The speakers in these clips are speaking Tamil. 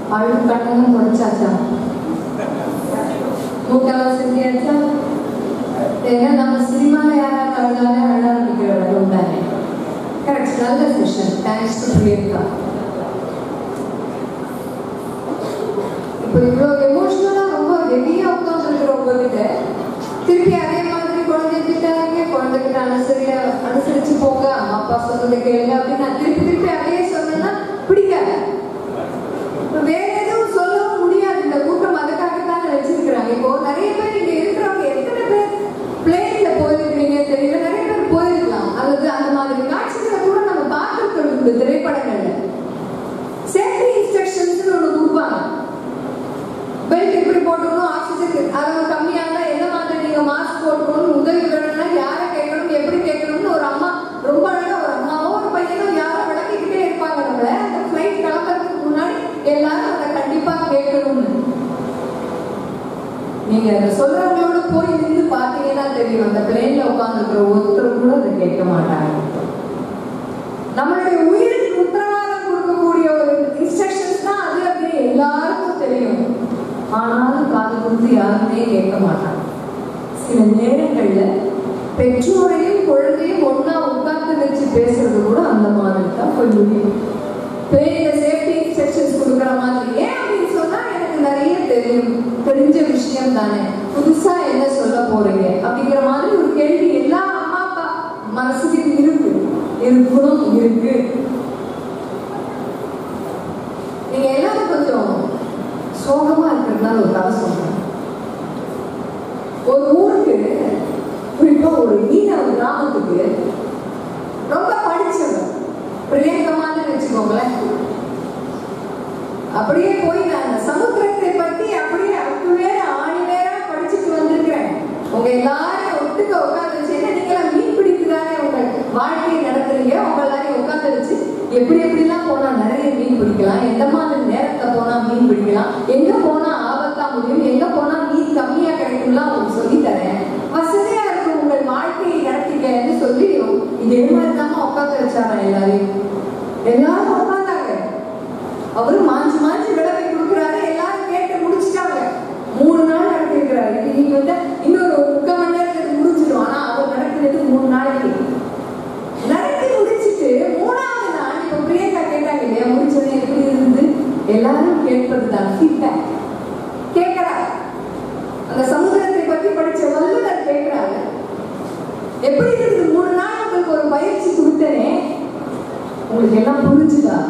அழுது கண்ணெல்லாம் தொடச்சாச்சா? மூக்கெல்லாம் செஞ்சியாச்சா? ஏன்னா நம்ம சினிமால யாராவது அழுதாலே அழ ஆரம்பிக்கிற வரும் தானே. கரெக்ட், நல்ல செஷன். Thanks to Priyanka. இப்போ இவ்வளோ எமோஷனலா ரொம்ப ஹெவியா உட்காந்துருக்கிற உங்ககிட்ட திருப்பி அதே மாதிரி குழந்தை திட்டாதீங்க, குழந்தைகிட்ட அனுசரிச்சு போங்க, அம்மா அப்பா சொன்னதை கேளுங்க அப்படின்னு நான் திருப்பி அதே சொன்னா பிடிக்காது. வேற எதுவும் சொல்லவும் முடியாது. இந்த கூட்டம் அதுக்காகத்தான் வச்சிருக்கிறாங்க. இப்போ நிறைய பேர் இங்க இருக்கிறவங்க எத்தனை பேர் பிளேன்ல போயிருக்கிறீங்க தெரியல, நிறைய பேர் போயிருக்கலாம். அல்லது அந்த மாதிரி காட்சிகளை கூட நம்ம பார்த்துருக்கோம் இந்த திரைப்படங்கள்ல. சேஃப்டி இன்ஸ்ட்ரக்ஷன்ஸ் ஒன்று கொடுப்பாங்க. பெல்ட் எப்படி போட்டுக்கணும், ஆக்சிஜன் அளவு கம்மியானா என்ன மாதிரி நீங்க மாஸ்க் போட்டுக்கணும், உதவி வேணும்னா யாரை கேட்கணும், எப்படி கேட்கணும்னு ஒரு அம்மா ரொம்ப அழகா ஒரு அம்மாவோ ஒரு பையனோ யாரோ விளக்கிக்கிட்டே இருப்பாங்க. நம்மள அந்த ஃபிளைட் கிளம்புறதுக்கு முன்னாடி எல்லாரும் அதை கண்டிப்பா கேட்கணும்னு. நீங்க அதை சொல்றவங்களோட போய் நின்று பாத்தீங்கன்னா தெரியும், அந்த பிளேன்ல உட்கார்ந்துருக்கிற ஒருத்தரும் கூட அதை கேட்க மாட்டாங்க. நம்மளுடைய உயிருக்கு உத்தரவாதம் கொடுக்கக்கூடிய ஒரு இன்ஸ்ட்ரக்ஷன்ஸ் தான் அது அப்படின்னு எல்லாருக்கும் தெரியும். ஆனாலும் காது கொடுத்து யாருமே கேட்க மாட்டாங்க. சில நேரங்கள்ல பெற்றோரையும் குழந்தையும் ஒன்னா உட்கார்ந்து வச்சு பேசுறது கூட அந்த மாதிரி தான் போய் முடியும். பிளேன்ல சேஃப்டி இன்ஸ்ட்ரக்ஷன்ஸ் கொடுக்குற மாதிரி. ஏன் அப்படின்னு சொன்னா எனக்கு நிறைய தெரிஞ்ச விஷயம் தானே, புதுசா என்ன சொல்ல போறீங்க அப்படிங்கிற மாதிரி ஒரு கேள்வி எல்லா அம்மா அப்பா மனசுக்கு இருக்கணும் இருக்கு. நீங்க எல்லாரும் கொஞ்சம் சோகமா இருக்கிறதுனால ஒரு கதை சொல்றேன். ஒரு ஊருக்கு, குறிப்பா ஒரு மீனவ கிராமத்துக்கு ரொம்ப படிச்சவன் பிரியங்கமான வச்சுக்கோங்களேன், அப்படியே போய் நான் சமுத்திரத்தை பத்தி அப்படியே அக்கு வேற ஆணி வேற படிச்சுட்டு வந்திருக்கிறேன். உங்க எல்லாரும் ஒட்டுக்க உட்காந்து வச்சு, என்ன நீங்களா மீன் பிடிக்குதானே உங்க வாழ்க்கையை நடத்துறீங்க, உங்க எல்லாரையும் உட்காந்து வச்சு எப்படி எப்படிலாம் போனா நிறைய மீன் பிடிக்கலாம், எந்த மாதிரி நேரத்தை போனா மீன் பிடிக்கலாம், எங்க போனா ஆபத்தா முடியும், எங்க போனா மீன் கம்மியா கிடைக்கும்லாம் உங்களுக்கு சொல்லி தரேன், வசதியா இருக்கும் உங்கள் வாழ்க்கையை நடத்திக்கன்னு சொல்லி இதே மாதிரி தான் உட்காந்து வச்சாரா எல்லாரையும். எல்லாரும் உட்காந்தாங்க. அவரு மாஞ்சி விளக்கை கொடுக்குறாரு. எல்லாரும் கேட்டு முடிச்சுட்டாங்க. 3 நாள் நடத்திருக்கிறாரு. இன்னைக்கு வந்து இன்னொரு 3/4 மணி நேரத்துக்கு முடிஞ்சிடும். ஆனா அவர் நடத்தினது 3 நாளைக்கு நடத்தி முடிச்சுட்டு 3ஆவது நாள் இப்ப பிரியங்கா கேட்டாங்க இல்லையா, முடிச்சது எப்படி இருந்து எல்லாரும் கேட்பதுதான் ஃபீட்பேக். கேட்கிறார், அந்த சமுதிரத்தை பத்தி படிச்ச வல்லுநர் கேட்கிறாங்க, எப்படி இருந்து 3 நாள் உங்களுக்கு ஒரு பயிற்சி கொடுத்தனே, உங்களுக்கு எல்லாம் புரிஞ்சுதா?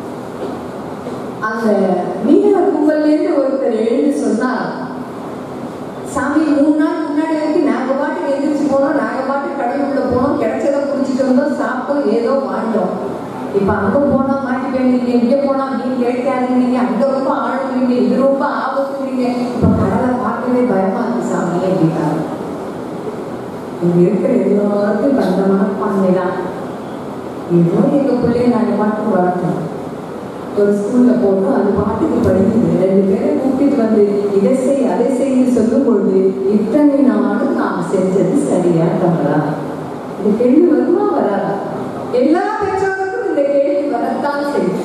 அந்த மீனவர் கும்பல்ல இருந்து ஒருத்தர் எழுந்து சொன்னார், சாமி 3 நாள் முன்னாடி வரைக்கும் நாங்க பாட்டுக்கு எந்திரிச்சு போனோம், நாங்க பாட்டுக்கு கடலுக்குள்ள போனோம், கிடைச்சதை புரிஞ்சுட்டு வந்தோம், சாப்பிட்டோம், ஏதோ வாழ்ந்தோம். இப்ப அங்க போனா மாட்டி போயிருந்தீங்க, இங்க போனா மீன் கிடைக்காதுங்க, அங்க ரொம்ப ஆழங்குறீங்க, இது ரொம்ப ஆபத்துறீங்க, இப்ப கடலை பார்க்கவே பயமா இருக்கு சாமி அப்படின்னாரு. இங்க இருக்கிற எல்லாருக்கும் அந்த மனப்பான்மைதான். ஏதோ எங்க பிள்ளைய நாங்க பாட்டுக்கு வளர்த்தோம், ஒரு ஸ்கூல்ல போனோம், அது பாட்டுக்கு படிக்குது, 2 பேரை கூப்பிட்டு வந்து இதை செய் அதை செய்ய சொல்லும் பொழுது இத்தனை நாளும் நாம் செஞ்சது சரியா தவறா? இந்த கேள்வி வருமா வராதா? எல்லா பெற்றோருக்கும் இந்த கேள்வி வரத்தான் செய்யும்.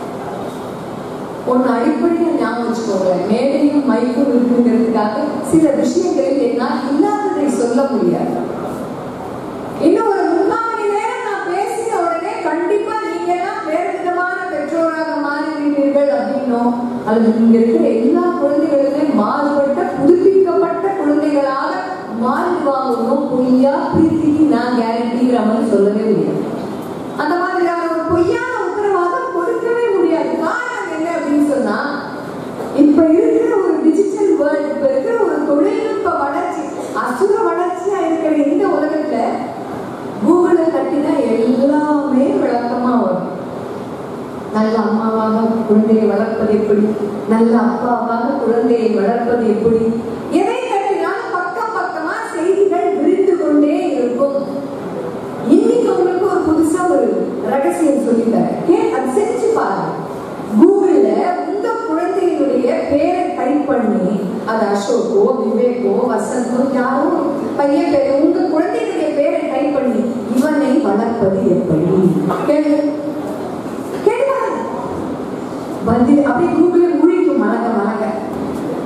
ஒன்னு அடிப்படையா ஞாபகம் வச்சுக்கோங்க, மேடையும் மைக்கும் இருக்குங்கிறதுக்காக சில விஷயங்களில் என்னால் இல்லாததை சொல்ல முடியாது. இன்னும் ஒரு 3/4 மணி நேரம் நான் பேசின உடனே கண்டிப்பா நீங்க எல்லாம் வேறு விதமான பெற்றோராக மாறிவிட்டீர்கள் அப்படின்னோ, அல்லது நீங்க இருக்கிற எல்லா குழந்தைகளுமே மாறுபட்ட புதுப்பிக்கப்பட்ட குழந்தைகளாக மாறுவாங்கணும் பொய்யா பிரீத்திக்கு நான் கேரண்டிங்கிற மாதிரி சொல்லவே முடியாது. அந்த மாதிரியான ஒரு பொய்யான உத்தரவாதம் கொடுக்கவே முடியாது. காரணம் என்ன அப்படின்னு சொன்னா, இப்ப இருக்கிற ஒரு டிஜிட்டல் வேர்ல்ட், இப்ப இருக்கிற ஒரு தொழில்நுட்ப வளர்ச்சி, அசுர வளர்ச்சியா இருக்கிற இந்த உலகத்துல கூகுளை தட்டினா எல்லாமே விளக்கமா வரும். நல்ல அம்மாவாக குழந்தையை வளர்ப்பது எப்படி, நல்ல அப்பாவாக குழந்தையை வளர்ப்பது எப்படி, எதை தட்டினாலும் பக்கம் பக்கமா செய்திகள் விரிந்து கொண்டே இருக்கும். இன்னைக்கு உங்களுக்கு ஒரு புதுசா ஒரு ரகசியம் சொல்லித்தரேன், அது செஞ்சு பாருங்க. கூகுள்ல உங்க குழந்தையினுடைய பேரை டைப் பண்ணி, அது அசோக்கோ விவேக்கோ வசந்தோ யாரோ பையன் பேரு, உங்க குழந்தையினுடைய பேரை டைப் பண்ணி இவனை வளர்ப்பது எப்படி கேள்வி வந்து அப்படியே கூகுளில்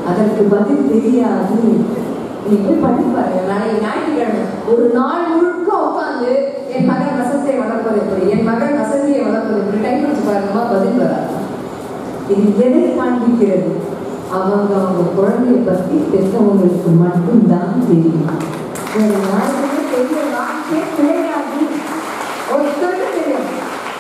அதற்கு பதில் தெரியாது. நீ போய் பண்ணி பாருங்க. நாளைக்கு ஞாயிற்றுக்கிழமை ஒரு நாள் முழுக்க உட்காந்து என் மகன் வசத்தை வளர்ப்பது எப்படி, என் மகன் வசதியை வளர்ப்பது எப்படி டைம் வச்சு பாருங்கம்மா, பதில் வராது. இது எதை காண்பிக்கிறது? அவங்க குழந்தைய பற்றி பெற்றவங்களுக்கு மட்டும்தான் தெரியும். வேற யாருக்குமே தெரிய வாக்கே கிடையாது. ஒருத்தருக்கு தெரியும்.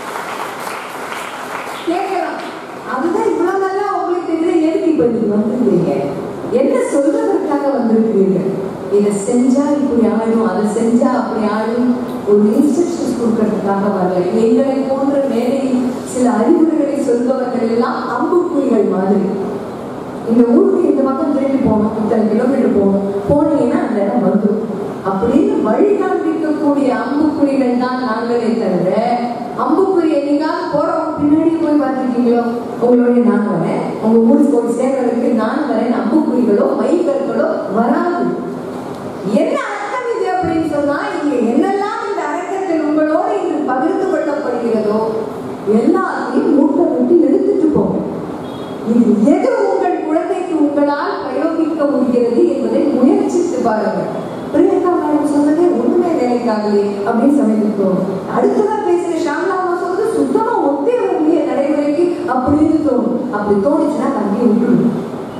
கேட்கலாம், அதுதான் இவ்வளவு நல்லா உங்களுக்கு தெரியும். எதுக்கு இப்ப நீங்க வந்துருக்கீங்க? என்ன சொல்றதற்காக வந்திருக்கிறீர்கள்? இதை செஞ்சா இப்படி ஆடும், அதை செஞ்சா அப்படி ஆடும், ஒரு இன்ஸ்ட்ரக்ஷன்ஸ் கொடுக்கறதுக்காக வரல. எங்களை போன்ற மேலையில் சில அறிவுரைகளை சொல்பவர்கள் எல்லாம் அம்புக்குறிகள் மாதிரி. இந்த ஊருக்கு இந்த பக்கம் திரும்பி போகணும், இத்தனை கிலோமீட்டர் போகணும், போனீங்கன்னா அந்த இடம் வந்துடும் அப்படின்னு வழி காண்பிக்கக்கூடிய அம்புக்குறிகள் தான் நாங்களே தவிர, அம்புக்குறி என்னைக்காவது போறவங்க பின்னாடி போய் பார்த்துருக்கீங்களோ? உங்களுடைய நான் வரேன், உங்க ஊருக்கு போய் சேர்றதுக்கு நான் வரேன், அம்புக்குறிகளோ மைல்களோ வராது. என்ன அர்த்தம் இது அப்படின்னு சொன்னா, இங்க என்னெல்லாம் இந்த அரங்கத்தில் உங்களோடு இன்று பகிர்ந்து கொள்ளப்படுகிறதோ எல்லாத்தையும் மூட்டை விட்டு எடுத்துட்டு போங்க. இது எது உங்கள் குழந்தைக்கு உங்களால் பிரயோகிக்க முடிகிறது என்பதை முயற்சித்து பாருங்கள். பிரியங்கா மேடம் சொன்னதே ஒண்ணுமே வேலைக்காகவே அப்படின்னு சமைக்கும். அடுத்ததான் பேசுற ஷாம்லாமா சொல்றது சுத்தமா ஒத்தே வரலையே நடைமுறைக்கு அப்படின்னு தோணும். அப்படி தோணுச்சுன்னா தம்பி விட்டுடும்.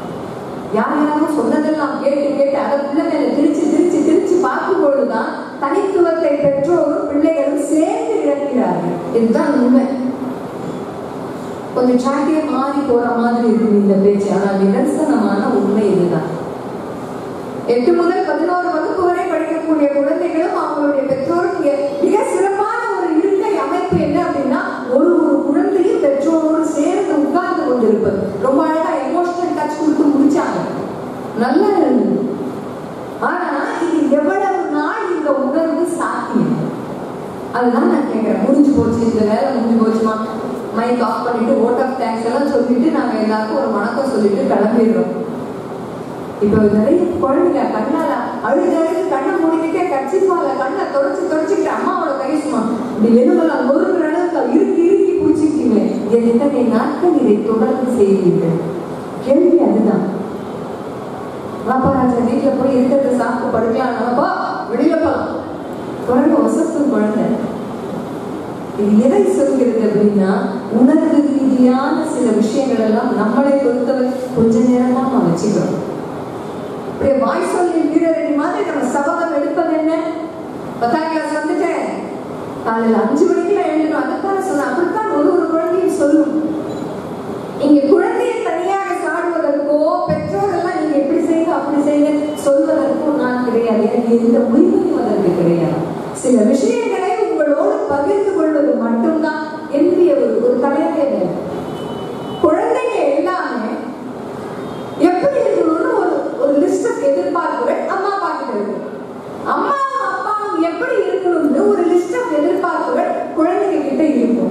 யாரும் சொன்னதெல்லாம் கேட்டு கேட்டு அதை பிள்ளைகளை திருச்சி பார்க்கும் பொழுதுதான் தனித்துவத்தை பெற்றோரும் பிள்ளைகளும் சேர்ந்து இழக்கிறார்கள். இதுதான் உண்மை. கொஞ்சம் சாட்டியே மாறி போற மாதிரி இருக்கும் இந்த பேச்சு. ஆனால் நிதர்சனமான உண்மை இதுதான். 8 முதல் 11 வகுப்பு வரை படிக்கக்கூடிய குழந்தைகளும் அவங்களுடைய பெற்றோரும் மிக சிறப்பான ஒரு இருக்கை அமைப்பு என்ன அப்படின்னா, ஒரு குழந்தையும் பெற்றோரோடு சேர்ந்து உட்கார்ந்து கொண்டிருப்பது. ரொம்ப அழகா எமோஷனல் டச் கொடுத்து முடிச்சாங்க, நல்லா இருந்தது. ஆனா இது எவ்வளவு நாள் இந்த உணர்வு சாத்தியம்? அதுதான் நான் கேட்கிறேன். முடிஞ்சு போச்சு, இந்த வேலை முடிஞ்சு போச்சுமா, மைக் ஆஃப் பண்ணிட்டு ஓட் ஆஃப் தேங்க்ஸ் எல்லாம் சொல்லிட்டு நாங்க எல்லாருக்கும் ஒரு வணக்கம் சொல்லிட்டு கிளம்பிடுறோம். இப்போ நிறைய குழந்தைங்க கண்ணால அழுது கண்ணை மூடிக்கிட்டே கட்சிப்பால கண்ணை தொடச்சுக்கிட்டு அம்மாவோட கை சும்மா இப்படி எதுவெல்லாம் ஒருங்கிற அளவுக்கு இறுக்கி பிடிச்சிருக்கீங்க. எத்தனை நாட்கள் இதை தொடர்ந்து செய்வீர்கள்? கேள்வி அதுதான். பாப்பாராஜா வீட்டுல போய் இருக்கிறத சாப்பிட்டு படுக்கலாம், நம்மப்பா வெளியில போலாம். குழந்தை வசத்தும் குழந்தை. இது எதை சொல்கிறது அப்படின்னா, உணர்வு ரீதியான சில விஷயங்கள் எல்லாம் நம்மளை பொறுத்தவரை கொஞ்ச நேரம் தான் நம்ம வச்சுக்கிறோம். அப்படியே வாய் சொல்லி வீரரணி மாதிரி நம்ம சபதம் எடுப்பது என்ன? 10ஆம் கிளாஸ் வந்துட்டேன், காலையில் 5 மணிக்கு எழுதணும், அதுக்கான சொன்ன அப்படித்தான் ஒரு குழந்தையும் சொல்லும். இங்க குழந்தையை தனியாக சாடுவதற்கோ பெற்றோர் எல்லாம் நீங்க எப்படி செய்யுங்க அப்படி செய்யுங்க சொல்வதற்கோ நான் கிடையாது. எனக்கு எந்த உரிமையும் அதற்கு கிடையாது. சில விஷயங்களை உங்களோடு பகிர்ந்து கொள்வது மட்டும்தான் என்னுடைய ஒரு தலைவரே. குழந்தைங்க எல்லாமே எப்படி இருக்கணும்னு ஒரு லிஸ்ட் ஆஃப் எதிர்பார்ப்புகள் அம்மா அப்பா கிட்ட இருக்கும். அம்மாவும் அப்பாவும் எப்படி இருக்கணும்னு ஒரு லிஸ்ட் ஆஃப் எதிர்பார்ப்புகள் குழந்தைங்க கிட்ட இருக்கும்.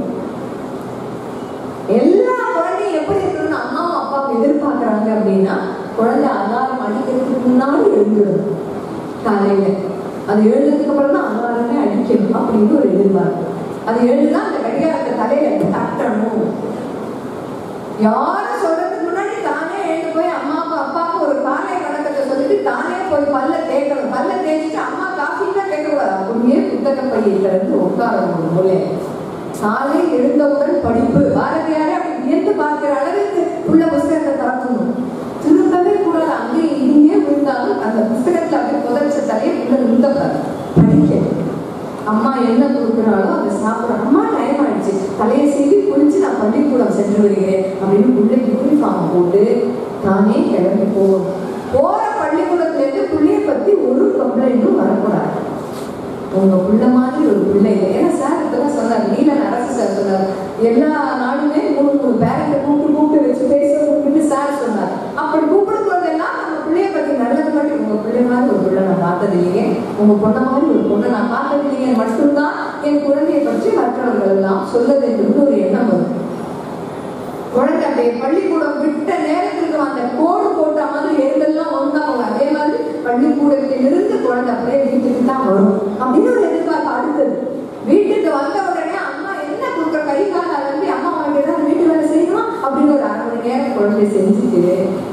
எல்லா குழந்தையும் எப்படி இருக்கணும்னு அம்மாவும் அப்பாவும் எதிர்பார்க்கறாங்க அப்படின்னா, குழந்தை அலாரம் அடிக்கிறதுக்கு முன்னாடி எழுந்துடும். காலையில அது எழுந்ததுக்கு அப்புறம் தான் அலாரமே அடிக்கணும் அப்படின்னு ஒரு எதிர்பார்ப்பு. அது எழுதுனா அந்த கடிகாரத்தை தலையில தட்டணும். யாரும் சொல்றதுக்கு முன்னாடி தானே எழுந்து போய் அம்மா அப்பாவுக்கு ஒரு காலை வணக்கத்தை சொல்லிட்டு தானே போய் பல்ல தேய்க்கணும். பல்ல தேய்ச்சிட்டு அம்மா காஃபிலாம் கேட்கக்கூடாது. அப்படியே புத்தக பையை திறந்து உட்காரணும். மூலை காலை எழுந்தவுடன் படிப்பு. பாரதியாரே அப்படி வியந்து பார்க்கிற அளவுக்கு உள்ள புத்தகத்தை திறக்கணும். திரும்பவே கூடாது. அங்கே இங்கே விழுந்தாலும் அந்த புத்தகத்துல அப்படியே புதைச்ச தலையை உள்ள நிறுத்தப்படாது. படிக்க அம்மா என்ன கொடுக்குறாளோ அதை சாப்பிடணும். அம்மா டைம் ஆயிடுச்சு, தலையை செய்து குளிச்சு நான் பள்ளிக்கூடம் சென்று வருகிறேன் அப்படின்னு பிள்ளை யூனிஃபார்ம் போட்டு தானே கிளம்பி போகணும். போற பள்ளிக்கூடத்துல இருந்து பிள்ளைய பத்தி ஒரு கம்ப்ளைண்ட்டும் வரக்கூடாது. உங்க பிள்ள மாதிரி ஒரு பிள்ளை இல்லை. ஏன்னா சார் இப்பதான் சொன்னார், நீலன் அரசு சார் சொன்னார், எல்லா நாளுமே 3 பேரண்ட கூப்பிட்டு வச்சு பேச கூப்பிட்டு சார் சொன்னார். அப்படி கூப்பிடும் போதெல்லாம் நம்ம பிள்ளைய பத்தி நல்லது மட்டும், உங்க பிள்ளை மாதிரி ஒரு பிள்ளை நான் பார்த்தது இல்லையே, உங்க பொண்ணை மாதிரி ஒரு பொண்ணை நான் பார்த்தது இல்லையே மட்டும்தான் என் குழந்தையை பற்றி மற்றவர்கள் எல்லாம் சொல்ல வேண்டும் ஒரு எண்ணம் வரும். குழந்தை அப்படியே பள்ளிக்கூடம் விட்ட நேரத்துக்கு அந்த கோடு போட்ட மாதிரி எங்கெல்லாம் ஒன்றாங்க, அதே மாதிரி பள்ளிக்கூடத்திலிருந்து குழந்தை அப்படியே வீட்டுக்கு தான் வரும் அப்படின்னு ஒரு எதிர்பார்ப்பு. அடுத்தது வீட்டுக்கு வந்த உடனே அம்மா என்ன கொடுக்குற கை கால வந்து அம்மா அவனுக்கு ஏதாவது வீட்டு வேலை செய்யணும் அப்படின்னு ஒரு 1/2 மணி நேரம் குழந்தை செஞ்சுட்டு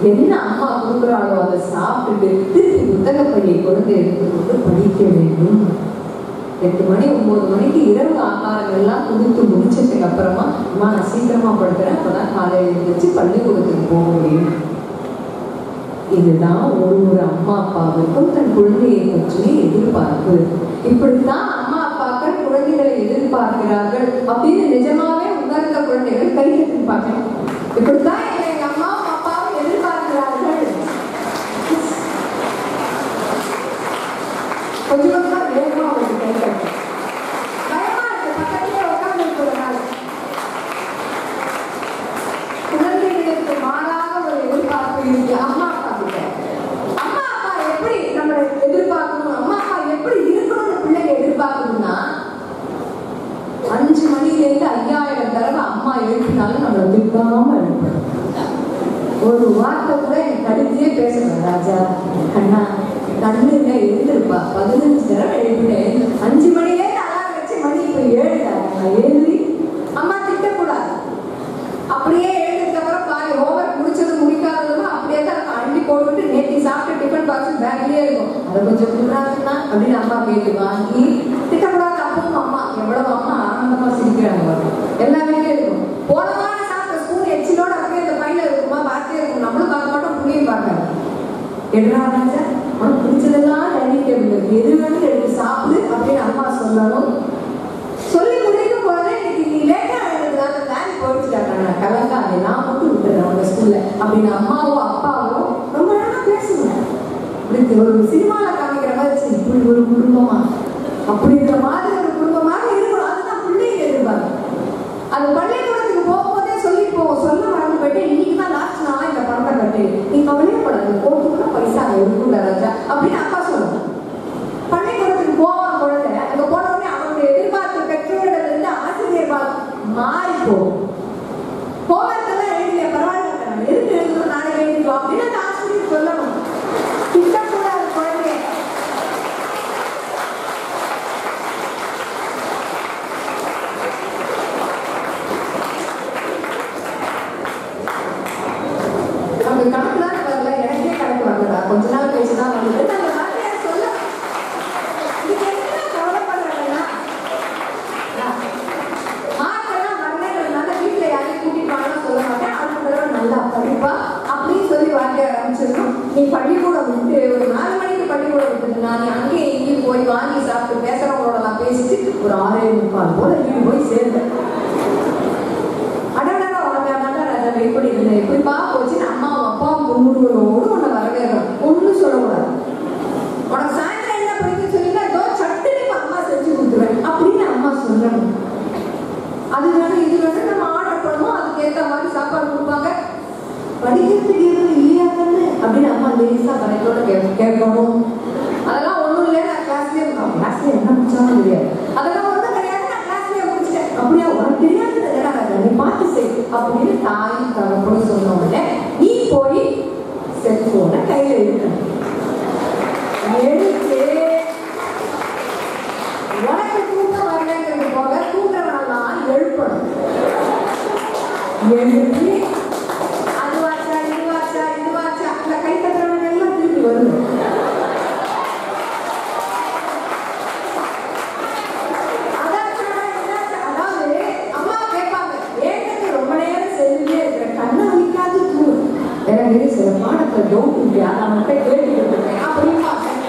என்ன அம்மா கொடுக்குறாளோ அதை சாப்பிட்டுட்டு திருப்பி புத்தகப்படியை குழந்தை எடுத்துக்கொண்டு படிக்க வேண்டும். 8 மணி 9 மணிக்கு இரவு ஆகாரங்கள்லாம் கொடுத்து முடிச்சதுக்கு அப்புறமா அம்மா நான் சீக்கிரமா படுத்துறேன், அப்பதான் காலையில் எழுந்திரிச்சு பள்ளிக்கூடத்துக்கு போக முடியும். இதுதான் ஒரு அம்மா அப்பாவுக்கும் தன் குழந்தையை பற்றி எதிர்பார்ப்பு. இப்படித்தான் அம்மா அப்பாக்கள் குழந்தைகளை எதிர்பார்க்கிறார்கள் அப்படின்னு நிஜமாவே உணர்ந்த குழந்தைகள் கை தட்டிப்பாங்க. இப்படித்தான் எங்க அம்மா அப்பாவும் எதிர்பார்க்கிறார்கள். கொஞ்சம் வேகமா அவங்களுக்கு கை தட்டு. பயமா இருக்கு, பக்கத்திலே உட்கார்ந்து இருக்கிறதுனால. குழந்தைகளுக்கு மாறாக ஒரு எதிர்பார்ப்பு இருக்கு அம்மா அப்பா கிட்ட. அம்மா அப்பா எப்படி நம்மளை எதிர்பார்க்கணும், அம்மா அப்பா எப்படி இருக்கணும்னு பிள்ளைங்க எதிர்பார்க்கணும்னா 5 மணிலேருந்து 5000 தடவை அம்மா எழுப்பினாலும் நம்மளை திட்டாம எழுப்பணும். ஒரு வார்த்தை கூட எனக்கு கடுமையே பேசணும். ராஜா கண்ணா கண்ணுங்க எழுந்திருப்பா, 15 தடவை எழுப்பினேன். 5 மணிலேருந்து அலாரம் வச்சு மணி இப்ப 7 எழுதி அம்மா திட்டக்கூடாது. அப்படியே எழுதுக்கு அப்புறம் பாரு ஹோம்ஒர்க் முடிச்சது முடிக்காததும் அப்படியே தான் அள்ளி போட்டுட்டு நேற்று சாப்பிட்டு டிஃபன் பாக்ஸ் பேக்லயே இருக்கும். அதை கொஞ்சம் குடுறாங்கன்னா அப்படின்னு அம்மா கேட்டு வாங்கி திட்டக்கூடாது. அப்பவும் அம்மா எவ்வளவு அம்மா ஆனந்தமா சிரிக்கிறாங்க. எல்லாமே இருக்கும். போன வாரம் சாப்பிட்ட ஸ்பூன் எச்சிலோட அப்படியே அந்த பையில இருக்குமா பார்த்தே இருக்கும். நம்மளும் பார்க்க மாட்டோம், புள்ளியும் பார்க்காது. என்ன ராஜா உனக்கு பிடிச்சதெல்லாம் டைனிங் டேபிள் இருக்கு, எது வேணும் எடுத்து சாப்பிடு அப்படின்னு அம்மா சொல்லணும். சொல்லி முடிக்கும் போதே இன்னைக்கு நீ லேட்டா எழுதுறதுனால வேன் போயிடுச்சுட்டாங்க, கலங்காது நான் மட்டும் விட்டுறேன் அவங்க ஸ்கூல்ல அப்படின்னு அம்மாவோ அப்பாவோ ரொம்ப நேரம் பேசுவேன். இப்படி ஒரு சினிமால காமிக்கிற மாதிரி இப்படி ஒரு குடும்பமா அப்படிங்கிற மாதிரி ஒரு குடும்பமாக இருக்கணும். அதுதான் பிள்ளைங்க எதிர்பார்க்கும். அது பள்ளிக்கூடத்துக்கு போகும்போதே சொல்லி சொல்ல மறந்து போயிட்டு இன்னைக்கு தான் லாஸ்ட் நாளா இந்த பணத்தை கட்டு, நீ கவலையப்படாது போட்டுக்கூட பைசா இருக்குல்ல ராஜா அப்படின்னு அப்பா சொல்லணும். பள்ளிக்கூடத்துக்கு போவான் குழந்தை, அங்க போன உடனே அவனுடைய எதிர்பார்ப்பு பெற்றோர்கள் இருந்து ஆசிரியர் மாறி போகும். ஹோம்ஒர்க்கெல்லாம் எழுதிய பரவாயில்ல எதுக்கு எழுதணும், நாளைக்கு எழுதிக்கோ அப்படின்னு அந்த ஆசிரியர் சொல்லணும். திட்டக்கூடாது குழந்தைய. அவங்க கணக்குலாம் வரல, எனக்கே கணக்கு வரலடா, கொஞ்ச நாள் கழிச்சுதான் வந்து அந்த வார்த்தையை சொல்ல. இதுக்கு என்ன கவலைப்படுறேன்னா மார்க்கெல்லாம் வரலன்றதுனால வீட்டுல யாரையும் கூட்டிட்டு சொல்ல மாட்டேன், அடுத்த தடவை நல்லா படிப்பா அப்படின்னு சொல்லி வார்த்தையை ஆரம்பிச்சிடணும். நீ பள்ளிக்கூடம் விட்டு ஒரு 4 மணிக்கு பள்ளிக்கூடம் விட்டுதுன்னா நீ அங்கேயே இங்கேயும் போய் வாங்கி சாப்பிட்டு பேசுறவங்களோட நான் பேசிட்டு ஒரு 6:45 போல வீடு போய் சேர்ந்தேன். அடடா உனக்கு ராஜா வெயிட் பண்ணி இருந்தேன், எப்படிப்பா போச்சுன்னு அம்மாவும் அப்பாவும் கும்பிடுவதோடு உன்னை வரவேறோம். ஒன்றும் சொல்லக்கூடாது. உனக்கு சாயந்தரம் என்ன பிடிக்கும் சொல்லினா ஏதோ சட்டுன்னு அம்மா செஞ்சு கொடுத்துருவேன் அப்படின்னு அம்மா சொல்லணும். அது வேணும் இது வேணும் நம்ம ஆர்டர் பண்ணுவோம், அதுக்கு ஏற்ற மாதிரி சாப்பாடு கொடுப்பாங்க. படிக்கிறதுக்கு எதுவும் இல்லையாங்கன்னு அப்படின்னு அம்மா லேசா கணக்கோட கேட்கணும். அதெல்லாம் ஒன்றும் இல்லை, நான் கிளாஸ்லேயே என்ன முடிச்சாலும் தெரியாது, அதெல்லாம் ஒன்றும் கிடையாது, நான் கிளாஸ்லேயே முடிச்சிட்டேன். அப்படியா உனக்கு தெரியாது நீ பார்த்து செய் அப்படின்னு தாய் தகப்பன்னு சொன்ன உடனே நீ போய் செல்போனை கையில எடுக்கணும். எடுத்து உனக்கு தூக்கம் வரலங்கிறது போக தூங்குறவனெல்லாம் எழுப்பணும். எழுப்பி அதுவாச்சா இதுவாச்சா இதுவாச்சா அந்த கை தட்டுறவங்க எல்லாம் திருப்பி வருது. சில பாடத்தை டவுட் இல்லையா நான் கேட்டுக்கிட்டு அப்படின்னா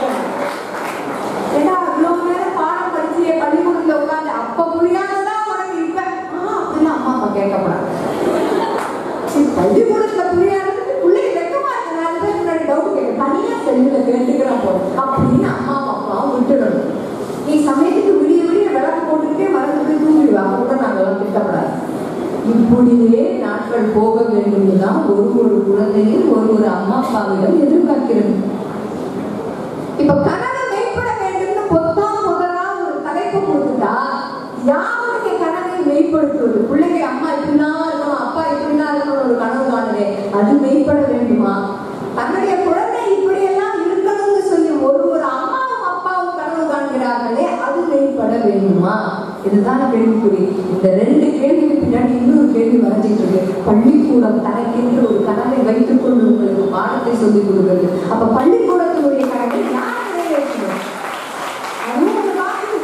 ஏன்னா அவ்வளவு நேரம் பாடம் படிச்சு பள்ளிக்கூடத்துல உட்காந்து அப்ப புரியாததான் உனக்கு இப்ப அப்படிலாம் அம்மா அப்பா கேட்கப்படாது. பள்ளிக்கூடத்துல புரியாததுக்கு பிள்ளைங்க வெக்கமா இருக்கு, 4 பேர் முன்னாடி டவுட் கேட்க தனியா செல்லுல கேட்டுக்கிறா போதும் அப்படின்னு அம்மா அப்பாவும் விட்டுடணும். நீ சமயத்துக்கு விடிய விடிய விளக்கு போட்டுக்கிட்டே மறந்து போய் தூங்கிடுவா, அப்ப கூட நாங்கெல்லாம் திட்டப்படாது. இப்படியே நாட்கள் போக வேண்டும் தான் ஒரு குழந்தையும் ஒரு அம்மா அப்பாவிடம் எதிர்பார்க்கிறது. இப்ப கனவு மெய்ப்பட வேண்டும்னு முதலா ஒரு தலைப்பு கொடுத்துட்டா யாருடைய கனவை மெய்ப்படுத்துவது? பிள்ளைங்க அம்மா இப்படிலாம் இருக்கணும் அப்பா இப்படிலாம் இருக்கணும் ஒரு கனவு காணுதே, அது மெய்ப்பட வேண்டுமா? தன்னுடைய குழந்தை இப்படியெல்லாம் இருக்கணும்னு சொல்லி ஒரு அம்மாவும் அப்பாவும் கனவு காண்கிறார்களே, அது மெய்ப்பட வேண்டுமா? இதுதான் கேள்விக்குறி. இந்த 2 கேள்விக்கு பின்னாடி இன்னொரு கேள்வி வரைஞ்சிட்டு இருக்கு. பள்ளிக்கூடம் தனக்கென்று ஒரு கனவை வைத்துக் கொண்டு உங்களுக்கு பாடத்தை சொல்லிக் கொடுக்கிறது. அப்ப பள்ளிக்கூடத்தினுடைய கடமை யார் நிறைவேற்றணும்? அதுவும் ஒரு வாக்கு.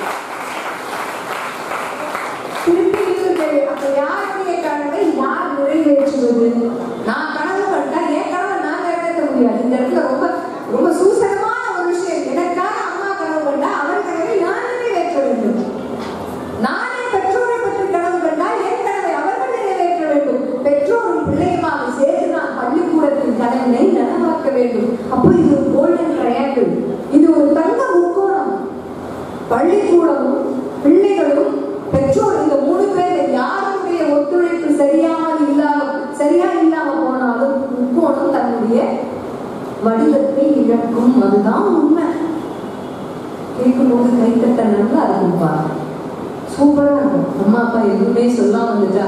திருப்பி அப்ப யாருடைய கடமை யார் நிறைவேற்றுவது? நான் கனவு கண்டா என் கனவை நான் நிறைவேற்ற முடியாது. இந்த இடத்துல ரொம்ப ரொம்ப சூசகமான ஒரு விஷயம். எனக்காக அம்மா கனவு கண்டா அவர் கனவை நான் நிறைவேற்ற வேண்டும். நானே பெற்றோரை பற்றி கனவு கண்டால் என் கனவை அவர்கள் நிறைவேற்ற வேண்டும். பெற்றோரும் பிள்ளையுமாக சேர்த்து நான் பள்ளிக்கூடத்தின் கனவினை நனவாக்க வேண்டும். அப்போ இது ஒரு கோல்டன் ட்ரையாங்கிள், இது ஒரு தங்க முக்கோணம். பள்ளிக்கூடமும் பிள்ளைகளும் பெற்றோர் இந்த 3 பேர் யாருடைய ஒத்துழைப்பு சரியா இல்லாம போனாலும் முக்கோணம் தன்னுடைய வடிவத்தை இழக்கும். அதுதான் உண்மை. கேட்கும் போது கைத்தட்ட நல்லா இருக்கும்பா, சூப்பரா இருக்கும். அம்மா அப்பா எதுவுமே சொல்லாம வந்துட்டா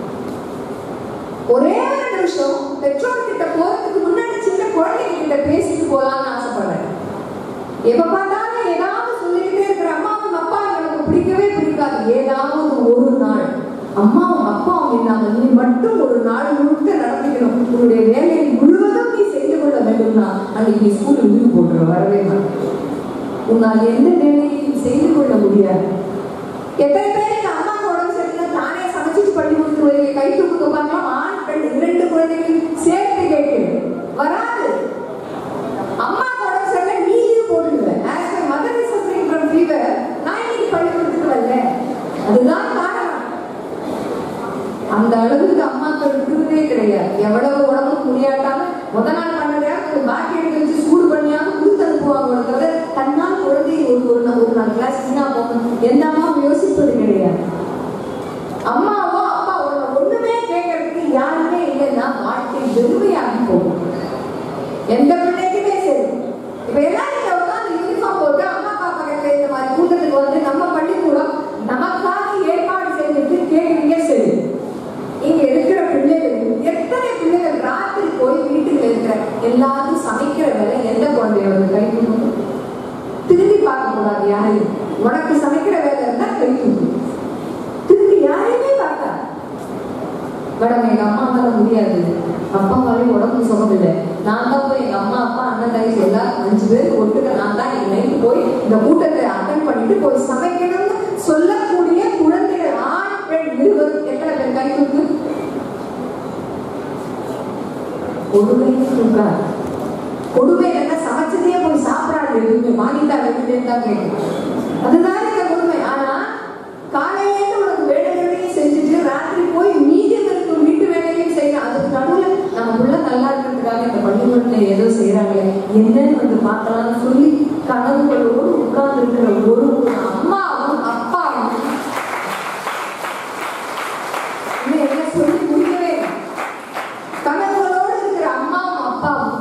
ஒரே ஒரு நிமிஷம் பெற்றோர்கிட்ட போறதுக்கு முன்னாடி சின்ன குழந்தைங்க கிட்ட பேசிட்டு போலாம்னு ஆசைப்படுறேன். எப்ப பார்த்தாலும் ஏதாவது சொல்லிக்கிட்டே இருக்கிற அம்மாவும் அப்பாவும் எனக்கு பிடிக்கவே பிடிக்காது. ஏதாவது ஒரு நாள் அம்மாவும் அப்பாவும் இல்லாம நீ மட்டும் ஒரு நாள் முழுக்க நடத்திக்கணும், உன்னுடைய வேலையை முழுவதும் நீ செய்து கொள்ள வேண்டும்னா அன்னைக்கு ஸ்கூல் லீவ் போட்டுற வரவே மாட்டேன். உன்னால் எந்த வேலையும் செய்து கொள்ள முடியாது. எத்தனை பேருக்கு அம்மாவுக்கு உடம்பு சரியில்லை தானே சமைச்சிட்டு பள்ளி கொடுத்து கை தூக்கு பார்க்கலாம். ஆண் பெண் 2 குழந்தைகளும் சேர்த்து கேட்கிறேன், வராது. அம்மாவுக்கு உடம்பு சரியில்லை நீ லீவ் போட்டுடுவேன். As my mother is suffering from fever, நான் இன்னைக்கு பள்ளி கொடுத்துட்டு வரல. அதுதான் காரணம். அந்த அளவுக்கு அம்மாக்கள் விடுவதே கிடையாது. எவ்வளவு உடம்பு முடியாட்டாலும் முத நாள் பண்ணதா பாக்கி எடுத்து வச்சு சூடு பண்ணியாம கொடுத்து அனுப்புவாங்க. தன்னால் குழந்தை ஒரு நாள் கிளாஸ் வீணா போகணும் எந்த அம்மாவும் யோசிப்பது கிடையாது. அம்மாவோ அப்பாவோ ஒண்ணுமே கேட்கறதுக்கு யாருமே இல்லைன்னா வாழ்க்கை வெறுமையாகி போகும். எந்த பிள்ளைக்குமே சரி. இப்ப எல்லாரும் உட்காந்து யூனிஃபார்ம் போட்டு அம்மா அப்பா பக்கத்துல இந்த மாதிரி கூட்டத்துக்கு வந்து நம்ம பள்ளிக்கூடம் நமக்காக ஏற்பாடு செய்துட்டு கேட்குறீங்க சரி. இங்க இருக்கிற பிள்ளைகள் எத்தனை பிள்ளைகள் ராத்திரி போய் வீட்டுல இருக்கிற எல்லாரும் சமைக்கிற வேலை எந்த குழந்தையோட கை தூக்கும்? திரும்பி பார்க்க கூடாது யாரையும். உனக்கு சமைக்கிற வேலை இருந்தா கை தூக்கும். திரும்பி யாரையுமே பார்த்தா மேடம் எங்க அம்மா அம்மால முடியாது, அப்பாவாலே உடம்பு சுகமில்லை, நான் தான் போய் எங்க அம்மா அப்பா அண்ணன் தங்கச்சி எல்லாரும் 5 பேருக்கு ஒட்டுக்க நான் தான் எங்க நைட்டு போய் இந்த கூட்டத்தை அட்டன் பண்ணிட்டு போய் சமைக்கணும்னு சொல்லக்கூடிய குழந்தைகள் ஆண் பெண் 20 எத்தனை பேர் கை தூக்கு? கொடுமையே தூக்காது. கொடுமை என்ன சமைச்சதையே போய் சாப்பிடாது, எதுவுமே வாங்கிட்டா வெளியிலேன்னு தான் கேட்கும். அதுதான் இந்த கொடுமை. ஆனா காலையிலேருந்து உனக்கு வேலைகளையும் செஞ்சுட்டு ராத்திரி போய் மீதியம் இருக்கும் வீட்டு வேலையும் செய்யணும். அதுக்கு நடுவில் நம்ம உள்ள நல்லா இருக்கிறதுக்காக இந்த பள்ளிக்கூடத்துல ஏதோ செய்யறாங்களே என்னன்னு வந்து பார்க்கலாம்னு சொல்லி கனவுகளோடு உட்கார்ந்து இருக்கிற ஒரு அம்மாவும் அப்பாவும் என்ன சொல்லி முடியவே கனவுகளோடு இருக்கிற அம்மாவும் அப்பாவும்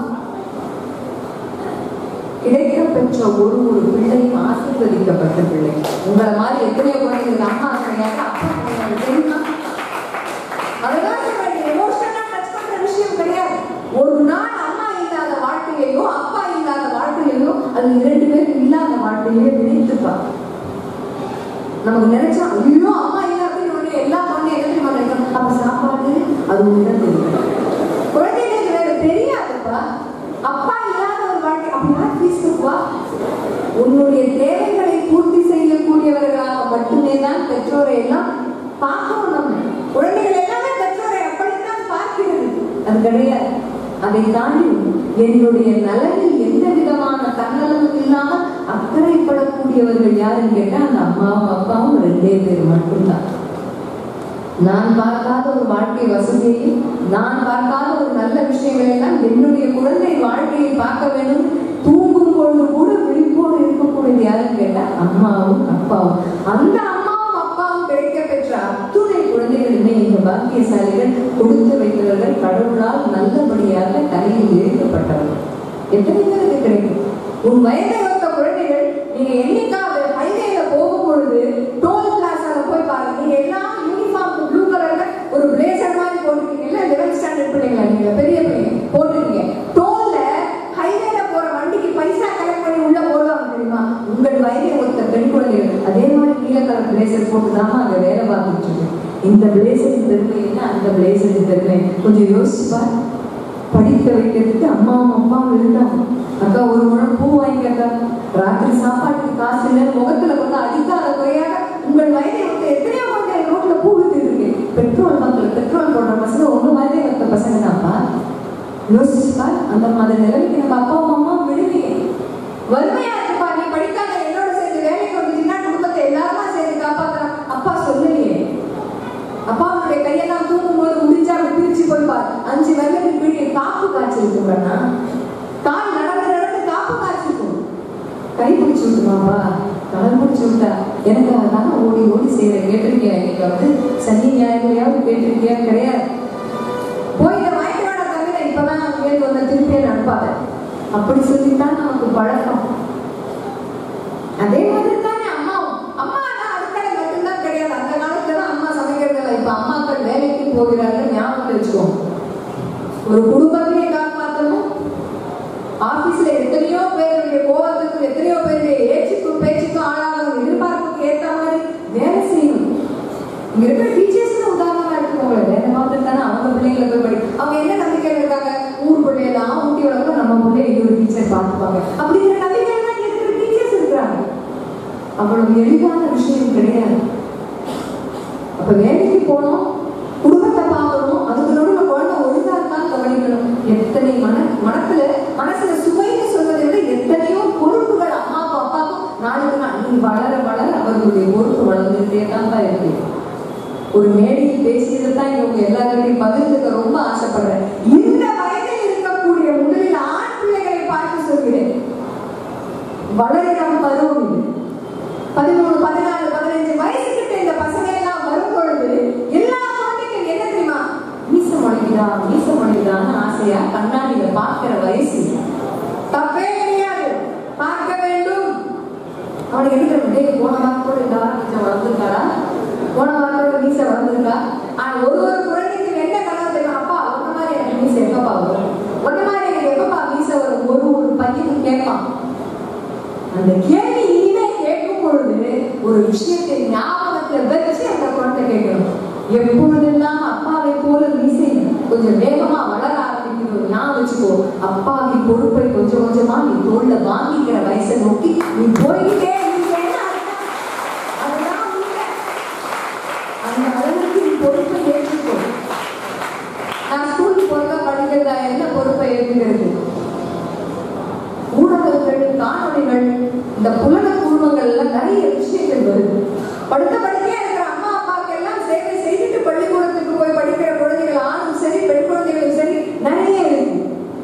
கிடைக்க பெற்ற ஒரு பிள்ளையும் ஆசீர்வதிக்கப்பட்ட பிள்ளை. உங்களை மாதிரி எத்தனையோ குழந்தைங்களுக்கு அம்மா கிடையாது, அப்பா கிடையாது, தெரியுமா? அதுதான் எமோஷனலா டச் பண்ற விஷயம் கிடையாது. ஒரு நாள் அம்மா இல்லாத வாழ்க்கையோ அப்பா இல்லாத வாழ்க்கையோ அது 2 பேருக்கு இல்லாத வாழ்க்கையே நினைத்துப்பா. நமக்கு நினைச்சா ஐயோ அம்மா இல்லை அப்படின்னு ஒண்ணு எல்லா குழந்தையும் என்ன தெரியுமா நினைக்கும்? அப்ப சாப்பாடு அது ஒண்ணுதான் தெரியும். குழந்தைகளுக்கு வேற தெரியாதுப்பா. அப்பா இல்லாத ஒரு வாழ்க்கை அப்படின்னா பேசுவா. உன்னுடைய தேவைகளை பூர்த்தி செய்யக்கூடியவர்களாக மட்டுமே தான் பெற்றோரை எல்லாம் பார்க்கணும். நம்ம குழந்தைகள் எல்லாமே பெற்றோரை அப்படித்தான் பார்க்கிறது. அது கிடையாது. அதை தாண்டி என்னுடைய நலனில் எந்த விதமான தன்னலமும் இல்லாமல் அக்கறைப்படக்கூடியவர்கள் யாருன்னு கேட்டா அந்த அம்மாவும் அப்பாவும் 2 பேர் மட்டும்தான். நான் பார்க்காத ஒரு வாழ்க்கை வசதியையும் நான் பார்க்காத ஒரு நல்ல விஷயங்களை எல்லாம் என்னுடைய குழந்தை வாழ்க்கையை பார்க்க வேண்டும். தூங்கும் பொழுது கூட விழிப்போடு இருக்கக்கூடியது யாருன்னு கேட்டா அம்மாவும் அப்பாவும். அந்த அம்மாவும் அப்பாவும் கிடைக்க பெற்ற அத்துணை குழந்தைகளுமே இந்த பாக்கியசாலிகள் கொடுத்து வைத்தவர்கள் கடவுளால் நல்லபடியாக தலையில் ஏற்கப்பட்டவர்கள். எத்தனை பேருக்கு கிடைக்கும்? உன் வயதை ஒத்த குழந்தைகள் நீங்க என்னைக்காவது ஹைவேல போகும் பொழுது டோல் பிளாசால போய் பாருங்க. நீங்க எல்லாம் யூனிஃபார்ம் ப்ளூ கலர்ல ஒரு பிளேசர் மாதிரி போட்டுருக்கீங்கல்ல, 11th ஸ்டாண்டர்ட் பிள்ளைங்களா நீங்க பெரிய பிள்ளைங்க போட்டுருக்கீங்க. டோல்ல ஹைவேல போற வண்டிக்கு பைசா கலெக்ட் பண்ணி உள்ள போடுவாங்க தெரியுமா? உங்கள் வயதை ஒத்த பெண் குழந்தைகள் அதே மாதிரி நீல கலர் பிளேசர் போட்டுதாமா அங்க வேலை பார்த்துட்டு இருக்கு. இந்த பிளேசரின் பெருமை என்ன, அந்த பிளேசரின் பெருமை கொஞ்சம் யோசிச்சுப்பா. படிக்க வைக்கிறதுக்கு அம்மாவும் அப்பாவும் இருந்தாங்க. அக்கா ஒரு முழம் பூ வாங்கிக்கா, ராத்திரி சாப்பாட்டுக்கு காசு இல்லை, முகத்துல கொண்டு அடிக்காத குறையாக உங்கள் வயதை வந்து எத்தனையோ கொண்டு ரோட்ல பூ வித்துட்டு இருக்கு. பெட்ரோல் பங்க்ல பெட்ரோல் போடுற பசங்க ஒண்ணு மாதிரி வைத்த பசங்க தான்ப்பா. யோசிச்சுப்பா, அந்த மாதிரி நிலைமைக்கு நம்ம அப்பாவும் அம்மா விடுவீங்க. வறுமையா இருக்குப்பா, நீ படிக்காத என்னோட சேர்ந்து வேலைக்கு வந்துச்சுன்னா குடும்பத்தை எல்லாருமா சேர்ந்து காப்பாத்துறான். அப்பா சொல்லலையே. அப்பாவுடைய கையெல்லாம் தூக்கும் போது முடிஞ்சா பிரிச்சு போய்ப்பார். 5 வருடத்துக்கு பின்னாடி காப்பு காய்ச்சிருக்குன்னா கால் நடந்து நடந்து காப்பு காய்ச்சிருக்கும். கை பிடிச்சு விட்டுமாப்பா, கால் பிடிச்சு விட்டா எனக்கு அதனால ஓடி ஓடி செய்யற. கேட்டிருக்கியா? நீங்க வந்து சனி ஞாயிறையாவது கேட்டிருக்கியா? கிடையாது. போய் இதை வாங்கிட்டு வாட தவிர இப்பதான் நான் கேட்டு வந்த திருப்பியே அனுப்பாத அப்படி சொல்லித்தான் நமக்கு பழக்கம். அதே மாதிரி தானே அம்மாவும். அம்மா அடுக்கடை மட்டும்தான் கிடையாது. அந்த காலத்துல தான் அம்மா சமைக்கிறது. இப்ப அம்மாக்கள் வேலைக்கு போகிறார்கள், ஞாபகம் வச்சுக்கோங்க. ஒரு குடும்பத்தையே காப்பாற்றணும். ஆபீஸ்ல எத்தனையோ பேருடைய கோபத்துக்கும் எத்தனையோ பேருடைய ஏச்சுக்கும் பேச்சுக்கும் ஆளாகும் எதிர்பார்ப்புக்கு ஏற்ற மாதிரி வேலை செய்யணும். இங்க இருக்கிற டீச்சர்ஸ் உதாரணமா இருக்குங்க. வேலை பார்த்துட்டு தானே அவங்க பிள்ளைங்களை போய் படி. அவங்க என்ன நம்பிக்கையில இருக்காங்க? ஊர் பிள்ளையெல்லாம் ஊட்டி வளர்க்க நம்ம பிள்ளை இது ஒரு டீச்சர் பார்த்துப்பாங்க அப்படிங்கிற நம்பிக்கையில தான் இருக்கிற டீச்சர்ஸ் இருக்கிறாங்க. அவ்வளவு எளிதான விஷயம் கிடையாது. அப்ப வேலைக்கு போனோம், குடும்பத்தை பார்க்கணும், அதுக்கு நடுவில் குழந்தை ஒழுங்கா தான் கவனிக்கணும். எத்தனை மனசுல சுமைன்னு சொல்வதை விட எத்தனையோ பொறுப்புகள் அம்மாவுக்கும் அப்பாவுக்கும் நாளுக்கு நாள் நீ வளர வளர அவர்களுடைய பொறுப்பு வளர்ந்துட்டே தான் இருக்கு. ஒரு மேடையில் பேசியதுதான் இவங்க எல்லாருடையும் பகிர்ந்துக்க ரொம்ப ஆசைப்படுறேன். இந்த வயதில் இருக்கக்கூடிய முதலில் ஆண் பிள்ளைகளை பார்த்து சொல்கிறேன். வளரிடம் பருவம் இது. 13, 14, 15 வயசுக்கிட்ட இந்த பசங்க எல்லாம் வரும்பொழுது எல்லா குழந்தைக்கும் என்ன தெரியுமா? மீச முளைக்குதான்னு ஆசையா கண்ணாடியில பார்க்கிற வயசு. தப்பே கிடையாது, பார்க்க வேண்டும். அவனுக்கு எடுக்கிற போன வாரத்தோட இந்த வாரம் மீசை வளர்ந்துருக்காடா, போன வாரத்தோட மீசை வளர்ந்துருக்கா. ஆனா ஒரு குழந்தைக்கு என்ன கனவு தெரியும்? அப்பா ஒன்ன மாதிரி எனக்கு மீசை எப்பப்பா வரும், ஒன்ன மாதிரி எனக்கு எப்பப்பா மீசை வரும்? ஒரு பையனுக்கு கேட்பான். அந்த கேள்வி இனிமே கேட்கும் பொழுது ஒரு விஷயத்தை ஞாபகத்தை வச்சு அந்த குழந்தை கேட்கணும். எப்பொழுதெல்லாம் அப்பாவை போல மீசை கொஞ்சம் வேகமா வளர ஆரம்பிக்கணும். ஞாபகம் வச்சுக்கோ, அப்பாவின் பொறுப்பை கொஞ்சம் கொஞ்சமா நீ தோல்ல வாங்கிக்கிற வயசை நோக்கி நீ போய்கிட்டே இருந்தேன்னு அதுதான் உண்மை. அந்த அளவுக்கு நீ பொறுப்பை ஏற்றுக்கோ. நான் ஸ்கூலுக்கு போறதா படிக்கிறதா என்ன பொறுப்பை ஏற்றுக்கிறது? ஊடகங்கள், காணொலிகள், இந்த புலன குழுமங்கள்ல நிறைய விஷயங்கள் வருது. படுத்த படுக்கையா இருக்கிற அம்மா அப்பாவுக்கு எல்லாம் சேவை செய்துட்டு பள்ளிக்கூடத்துக்கு போய் படிக்கிற குழந்தைகள் ஆணும் சரி பெண் குழந்தைகளும் சரி நிறைய இருக்கு.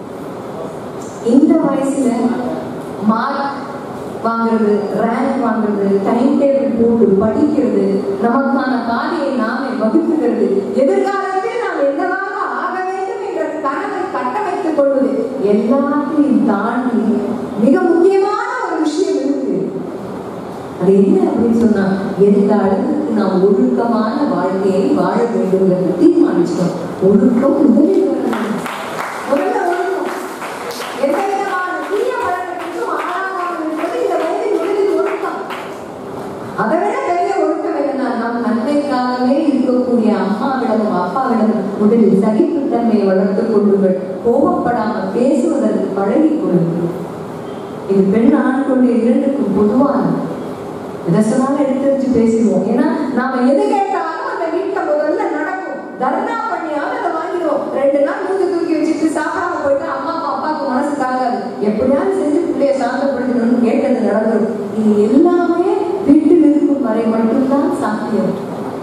இந்த வயசுல மார்க் வாங்குறது, ரேங்க் வாங்குறது, டைம் டேபிள் போட்டு படிக்கிறது, நமக்கான பாதையை நாமே வகுக்கிறது, எதிர்காலத்தில் நாம் என்னவாக ஆக வேண்டும் என்ற கனவை கட்டமைத்துக் கொள்வது எல்லாத்தையும் தாண்டி மிக முக்கியமான ஒரு விஷயம் இருக்கு. அது என்ன அப்படின்னு சொன்னா, எந்த அளவுக்கு நாம் ஒழுக்கமான வாழ்க்கையை வாழ வேண்டும் என்று தீர்மானிச்சோம். ஒழுக்கம் முதலில் வரணும். முதல்ல ஒழுக்கம். எந்த விதமான தீய பழக்கத்துக்கும் ஆளாகாமல் இருப்பது இந்த வயதில் முதலில் ஒழுக்கம். அதை விட பெரிய ஒழுக்கம் என்னன்னா, நம் நன்மைக்காகவே இருக்கக்கூடிய அம்மாவிடமும் அப்பாவிடமும் முதலில் சகிப்புத்தன்மையை வளர்த்துக் கொள்ளுங்கள். கோபப்படாமல் பேசுவதற்கு பழகிக் கொள்ளுங்கள். இது பெண் ஆண் கொண்ட இரண்டுக்கும் பொதுவான எதை சொன்னாலும் எடுத்து பேசுவோம். ஏன்னா நாம எது கேட்டாலும் அந்த வீட்டுல முதல்ல நடக்கும். தர்ணா பண்ணியாவது அதை வாங்கிடுவோம். 2 நாள் மூஞ்சி தூக்கி வச்சுட்டு சாப்பிடாம போயிட்டு அம்மாவுக்கும் அப்பாவுக்கு மனசு தாங்காது. எப்படியாவது செஞ்சு பிள்ளைய சாந்தப்படுத்தணும்னு கேட்டது நடந்துடும். இது எல்லாமே வீட்டில் இருக்கும் வரை மட்டும்தான் சாத்தியம்.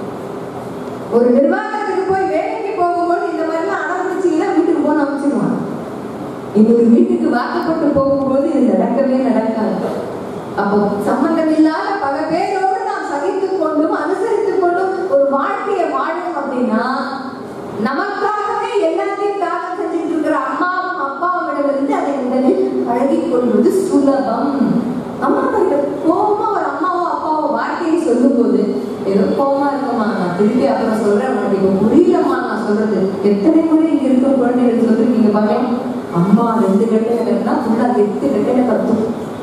ஒரு நிர்வாகத்துக்கு போய் வேலைக்கு போகும்போது இந்த மாதிரிலாம் அனுமதிச்சீங்கன்னா வீட்டுக்கு போன அமைச்சிருவாங்க. இன்னொரு வீட்டுக்கு வாக்கப்பட்டு போகும்போது இது நடக்கவே நடக்காது. அப்போ சம்பந்தம் இல்லாத பல பேரோடு நாம் சகித்துக் கொண்டும் அனுசரித்துக் கொண்டும் ஒரு வாழ்க்கையை வாழணும் அப்படின்னா, நமக்காகவே எல்லாத்தையும் தியாகம் செஞ்சுட்டு இருக்கிற அம்மாவும் அப்பாவிடமிருந்து அதை முதலில் பழகிக் கொள்வது சுலபம். அம்மா கோபமா ஒரு அம்மாவோ அப்பாவோ வார்த்தையை சொல்லும் போது ஏதோ கோபமா இருக்குமா, நான் திருப்பி அப்புறம் சொல்றேன், உனக்கு இப்போ புரியலம்மா நான் சொல்றது. எத்தனை முறை இங்க இருக்க குழந்தைகள் சொல்லிருக்கீங்க பாருங்க, அம்மா 2 கட்டையில கட்டினா ஃபுல்லா 8 கட்டையில கட்டும்.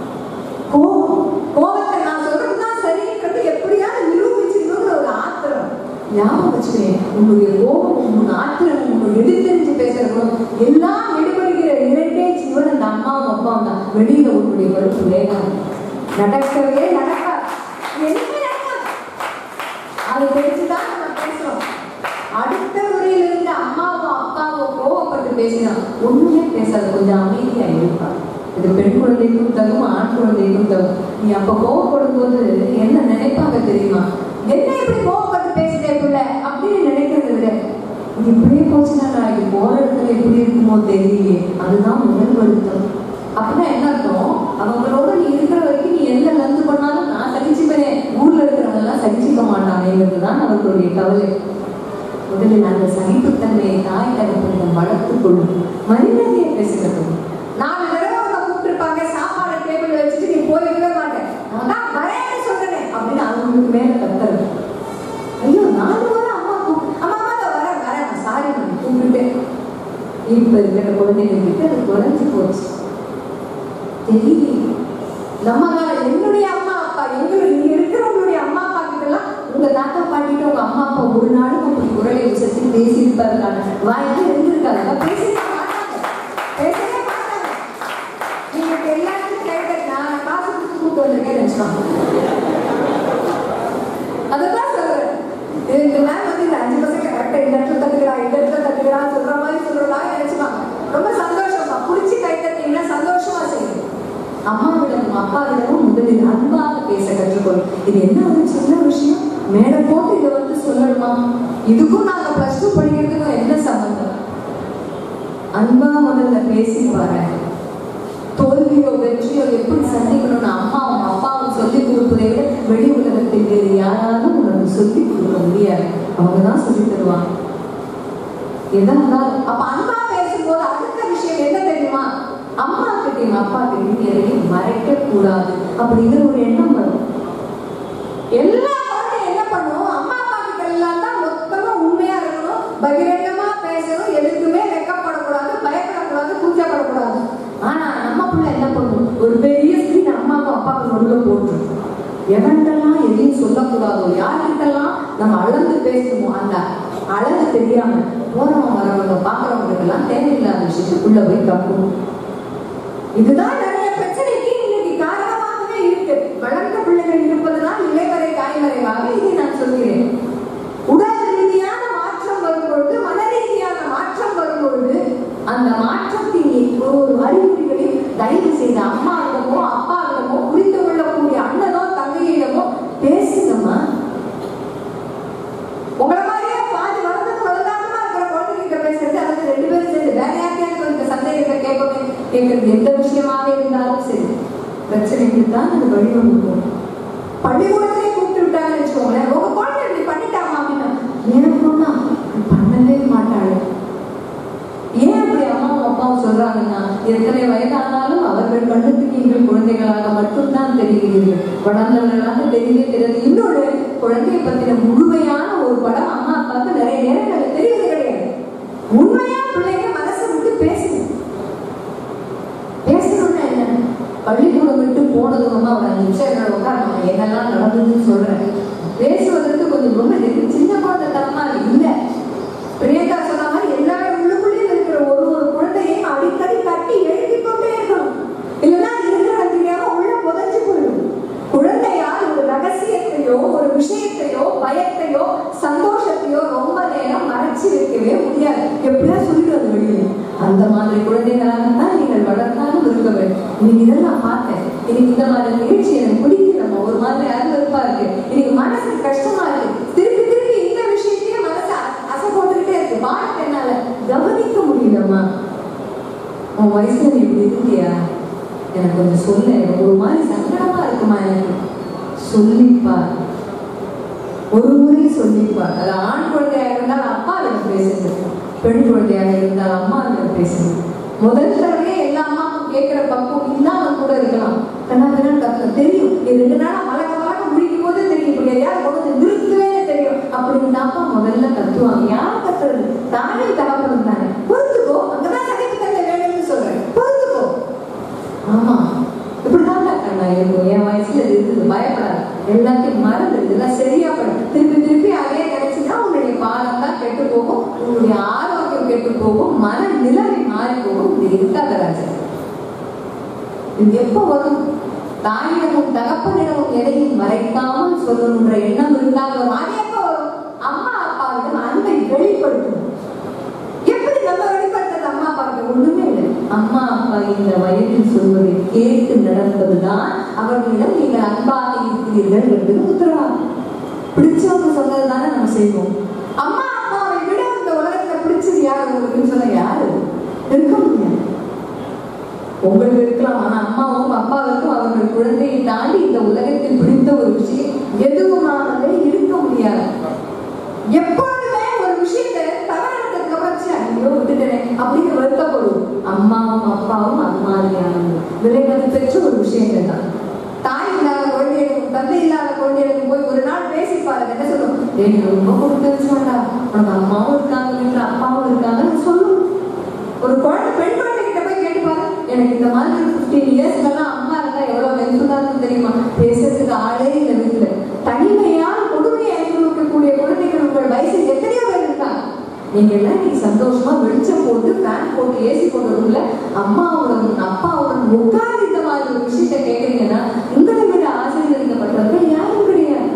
கோபத்தை நான் சொல்றதுதான் சரின்றது எப்படியாவது நிரூபிச்சிருந்தோங்கிற ஒரு ஆத்திரம். ஞாபகம் வச்சுக்கேன், உங்களுடைய கோபம், உங்க ஆத்திரம், உங்க எடுத்தெறிஞ்சு பேசுறதும் எல்லாம் வெளியில உன்னுடைய கருத்து வேகம் நடக்கவே நடக்காது. அதை தெரிஞ்சுதான் நம்ம பேசுறோம். அடுத்த முறையில இருந்து அம்மாவோ அப்பாவோ கோவப்பட்டு பேசினா ஒண்ணுமே பேசாத, கொஞ்சம் அமைதியா இருப்பாங்க. இது பெண் குழந்தைக்கும் தகும், ஆண் குழந்தைக்கும் தகும். நீ அப்ப கோவப்படும் போது என்ன நினைப்பாங்க தெரியுமா? என்ன இப்படி கோவப்பட்டு பேசிட்டே பிள்ளை அப்படின்னு நினைக்கிறது விட, இது இப்படியே போச்சுன்னா நான் இது போற இடத்துல எப்படி இருக்குமோ தெரியலையே, அதுதான் முதல் வருத்தம். அப்படின்னா என்ன அர்த்தம்? அவங்களோட நீ இருக்கிற வரைக்கும் நீ எந்த லந்து பண்ணாலும் நான் சகிச்சுப்பேன், ஊர்ல இருக்கிறவங்க எல்லாம் சகிச்சுக்க மாட்டாங்கிறதுதான் அவர்களுடைய கவலை. முதலில் அந்த சகிப்புத்தன்மையை தாய் தகப்பனிடம் வளர்த்துக் கொள்ளும். மரியாதையை பேசுகிறது. 4 தடவை அவங்க கூப்பிட்டுருப்பாங்க, சாப்பாடு டேபிள் வச்சுட்டு நீ போயிருக்கவே மாட்டேன், நான் வரேன்னு சொல்றேன் அப்படின்னு அவங்களுக்கு மேல கத்துறது. ஐயோ 4 முறை அம்மா அம்மா வரேன் சாரி நான் கூப்பிட்டுட்டேன். இப்ப இருக்கிற குழந்தைங்களுக்கு அது குறைஞ்சு போச்சு. தெரியல நம்ம என்னுடைய அம்மா அப்பா, இங்க இருக்கிறவங்களுடைய அம்மா அப்பா கிட்ட எல்லாம் உங்க தாத்தா பாட்டிட்டு உங்க அம்மா அப்பா ஒரு நாளும் அப்படி குரலை விசத்தி பேசியிருப்பாருக்காங்க, வாய்ப்பு இருந்திருக்காங்க, பேசவே மாட்டாங்க. நீங்க எல்லாருக்கும் கேட்ட நான் காசு கொடுத்து கூட்டு வந்திருக்கேன் நினைச்சாங்க. அதான் சொல்றேன். இந்த மேம் வந்து இந்த 5 பசங்க கரெக்டா இந்த இடத்துல தட்டுக்கிறான் சொல்ற மாதிரி சொல்றாங்க நினைச்சுப்பாங்க. ரொம்ப சந்தோஷமா புடிச்சு கை தட்டீங்கன்னா சந்தோஷமா செய்யும். அம்மாவிடமும் அப்பாவிடமும் முதலில் அன்பாக பேச கற்றுக்கொள்ளும். இது என்ன ஒரு சின்ன விஷயம், மேல போட்டு இதை வந்து சொல்லணுமா? இதுக்கும் நாங்க +2 படிக்கிறதுக்கும் என்ன சம்பந்தம்? அன்பா முதல்ல பேசி பாரு. தோல்வியோ வெற்றியோ எப்படி சந்திக்கணும்னு அம்மாவும் அப்பாவும் சொல்லிக் கொடுப்பதை விட வெளி உலகத்தில் வேறு யாராலும் உனக்கு சொல்லிக் கொடுக்க முடியாது. அவங்கதான் சொல்லி தருவாங்க எதா இருந்தாலும். அப்ப அன்பா பேசும்போது அடுத்த விஷயம் என்ன தெரியுமா? அம்மா கிட்டையும் அப்பா கிட்டையும் எதையும் மறைக்க கூடாது அப்படிங்கிற ஒரு எண்ணம் வரும். எல்லா குழந்தையும் என்ன பண்ணும்? அம்மா அப்பா கிட்ட எல்லாம் தான் மொத்தமா உண்மையா இருக்கணும், பகிரங்கமா பேசணும், எதுக்குமே வெக்கப்படக்கூடாது, பயப்படக்கூடாது, கூச்சப்படக்கூடாது. ஆனா நம்ம பிள்ளை என்ன பண்ணும்? ஒரு பெரிய ஸ்கிரீன் அம்மாவுக்கும் அப்பாவுக்கு உள்ள போட்டு எவன்டெல்லாம் எதையும் சொல்லக்கூடாதோ, யார்கிட்டெல்லாம் நம்ம அளந்து பேசணுமோ அந்த அளவு தெரியாம போறவங்க வரவங்க பாக்குறவங்களுக்கு எல்லாம் தேவையில்லாத விஷயத்துக்குள்ள போய் தப்பும். இதுதான் நிறைய பிரச்சனைக்கு இன்னைக்கு காரணமாகவே இருக்கு. வளர்ந்த பிள்ளைகள் இருப்பதுதான் இலைவரை காய்வரைவாக இதை நான் சொல்கிறேன். உடல் ரீதியான மாற்றம் வரும்பொழுது, மன ரீதியான மாற்றம் வரும்பொழுது அந்த மாற்றத்தின் ஒரு அறிகுறிகளில் தயவு செய்த அம்மாவிடமோ அப்பாவிடமோ புரிந்து கொள்ளக்கூடிய அண்ணனோ தங்கையிடமோ பேசுங்கம்மா. உங்களை மாதிரியே பாதி வளர்ந்தது வளர்ந்தாம இருக்கிற குழந்தைகிட்ட பேசுறது, அல்லது 2 பேரும் சேர்ந்து வேற யாருக்கையாவது இந்த சந்தேகத்தை கேட்கறது எந்த விஷயமாக இருந்தாலும் சரி பிரச்சனைக்கு தான் அது வழிவகுக்கும். பள்ளிக்கூடத்திலே கூப்பிட்டு விட்டாங்கன்னு வச்சுக்கோங்களேன், உங்க குழந்தை இப்படி பண்ணிட்டாமா அப்படின்னா ஏன் பொண்ணா பண்ணவே மாட்டாள். ஏன் அப்படி அம்மாவும் அப்பாவும் சொல்றாங்கன்னா, எத்தனை வயதானாலும் அவர்கள் கண்ணுக்கு நீங்கள் குழந்தைகளாக மட்டும்தான் தெரிகிறீர்கள், வளர்ந்தவர்களாக தெரியவே தெரியாது. இன்னொரு குழந்தையை பத்தின முழுமையான ஒரு படம் அம்மா அப்பாவுக்கு நிறைய நேரங்கள் தெரிவது கிடையாது. உண்மையா பிள்ளைங்க மனசை விட்டு பேசணும்னா என்ன? பள்ளிக்கூடம் விட்டு போனதுமா ஒரு 5 நிமிஷம் உட்காரணும், என்னெல்லாம் நடந்ததுன்னு சொல்றேன். பேசுவதற்கு கொஞ்சம் ரொம்ப சின்ன குழந்தை தரமா இல்ல. பிரியங்கா சொன்ன மாதிரி எல்லாரும் உள்ளுக்குள்ளே இருக்கிற ஒரு குழந்தையும் அடிக்கடி தட்டி எழுப்பிக் கொண்டே இருக்கணும். இல்லைன்னா இருக்கிற தெரியாம உள்ள புதைஞ்சு போயிடும். குழந்தையால் ஒரு ரகசியத்தையோ ஒரு விஷயத்தையோ பயத்தையோ சந்தோஷத்தையோ ரொம்ப நேரம் மறைச்சு வைக்கவே முடியாது. எப்படியா சொல்லிட்டு வந்து வெளியே. அந்த மாதிரி குழந்தைகளாகத்தான் நீங்கள் வளர்த்தாலும் இருக்க வேண்டும். இன்னைக்கு இதெல்லாம் பார்த்தேன். இன்னைக்கு இந்த மாதிரி நிகழ்ச்சி எனக்கு பிடிக்கலமா, ஒரு மாதிரி அருவருப்பா இருக்கு, இன்னைக்கு மனசுக்கு கஷ்டமா இருக்கு, திருப்பி திருப்பி இந்த விஷயத்தையே மனசு அசை போட்டுக்கிட்டே இருக்கு, பாடத்தை என்னால கவனிக்க முடியலம்மா. உன் வயசுல நீ இப்படி இருக்கியா, எனக்கு கொஞ்சம் சொல்ல, எனக்கு ஒரு மாதிரி சங்கடமா இருக்குமா, எனக்கு சொல்லிப்பா, ஒரு முறை சொல்லிப்பா. அது ஆண் குழந்தையாக இருந்தால் அப்பாவிடம் பேசுது, பெண் குழந்தையாக இருந்தால் அம்மாவிடம் பேசுது. முதல் தடவையே எல்லா அம்மாவும் கேட்கிற பக்கம் இல்லாம கூட இருக்கலாம். தெரியும் 2 நாளா வழக்க முடிக்கும் போது தெரியும், இப்படி யார் கொண்டு நிறுத்தவே தெரியும் அப்படின்னு அப்பா முதல்ல கத்துவாங்க. யார் கத்துறது? தானே தகப்பனும் தானே. பொறுத்துக்கோ, அங்கதான் சகிப்புத்தன்மை வேணும்னு சொல்றேன், பொறுத்துக்கோ. ஆமா இப்படிதான் கண்ணா இருக்கும், என் வயசுல இருக்குது, பயப்படாது, எல்லாத்தையும் மறந்து இதெல்லாம் சரியா படும். திருப்பி திருப்பி அதே கிடைச்சுன்னா உன்னுடைய பாலம் தான் கெட்டு போகும், உன்னுடைய ஆரோக்கியம் கெட்டு போகும், மன நிலைமை மாறி போகும். இது இருக்காத ராஜா. இது எப்ப வரும்? தாயிடமும் தகப்பனிடமும் எதையும் மறைக்காமல் சொல்லணுன்ற எண்ணம் இருந்தாலும் அது எப்ப வரும்? அம்மா அப்பாவிடம் அன்பை வெளிப்படுத்தணும். எப்படி நம்ம வெளிப்படுத்துறது? அம்மா அப்பாவுக்கு ஒண்ணுமே இல்லை. அம்மா அப்பா இந்த வயதில் சொல்வதை கேட்டு நடப்பதுதான் அவர்களிடம் நீங்கள் அன்பாக இருக்கிறீர்கள் என்பது உத்தரவாதம். பிடிச்சவங்க சொன்னது தானே நம்ம செய்வோம். அம்மா அப்பாவை விட இந்த உலகத்துல பிடிச்சது யாரு உங்களுக்கு சொல்ல யாரு இருக்க முடியாது. உங்களுக்கு இருக்கலாம், ஆனா அம்மாவும் அப்பாவுக்கும் அவர்கள் குழந்தையை தாண்டி இந்த உலகத்தில் பிடித்த ஒரு விஷயம் எதுவுமானதே இருக்க முடியாது. எப்பொழுதுமே ஒரு விஷயத்தை தவறதுக்கு ஐயோ விட்டுட்டேனே அப்படின்னு வருத்தப்படும். அம்மாவும் அப்பாவும் அது மாதிரியானது விலைமதி பெற்ற ஒரு விஷயங்கள் தான். தாய் இல்லாத குழந்தைகளுக்கும் தந்தை இல்லாத குழந்தைகளுக்கும் போய் ஒரு நாள் பேசி பாருங்க. என்ன சொல்லும்? ரொம்ப கொடுத்து வச்சோம்டா, உனக்கு அம்மாவும் இருக்காங்க, வீட்டுல அப்பாவும் இருக்காங்கன்னு சொல்லும். ஒரு குழந்தை பெண் குழந்தைகிட்ட போய் கேட்டு பாரு, எனக்கு இந்த மாதிரி 15 இயர்ஸ்லாம் அம்மா இருந்தா எவ்வளவு வெல்ஃபுல்லா இருக்கும் தெரியுமா? பேசுறதுக்கு ஆளே இல்லை வீட்டுல. தனிமையால் கொடுமையை அனுபவிக்கக்கூடிய குழந்தைகள் உங்கள் வயசில் எத்தனையோ பேர் இருக்காங்க. நீங்க எல்லாம் நீ சந்தோஷமா வெளிச்சம் போட்டு ஃபேன் போட்டு ஏசி போடுறதுல அம்மாவுடன் அப்பாவுடன் உட்கார்ந்து இந்த மாதிரி ஒரு விஷயத்த கேட்கறீங்கன்னா உங்களை விட ஆசீர்வதிக்கப்பட்டவர்கள் யாரும் கிடையாது.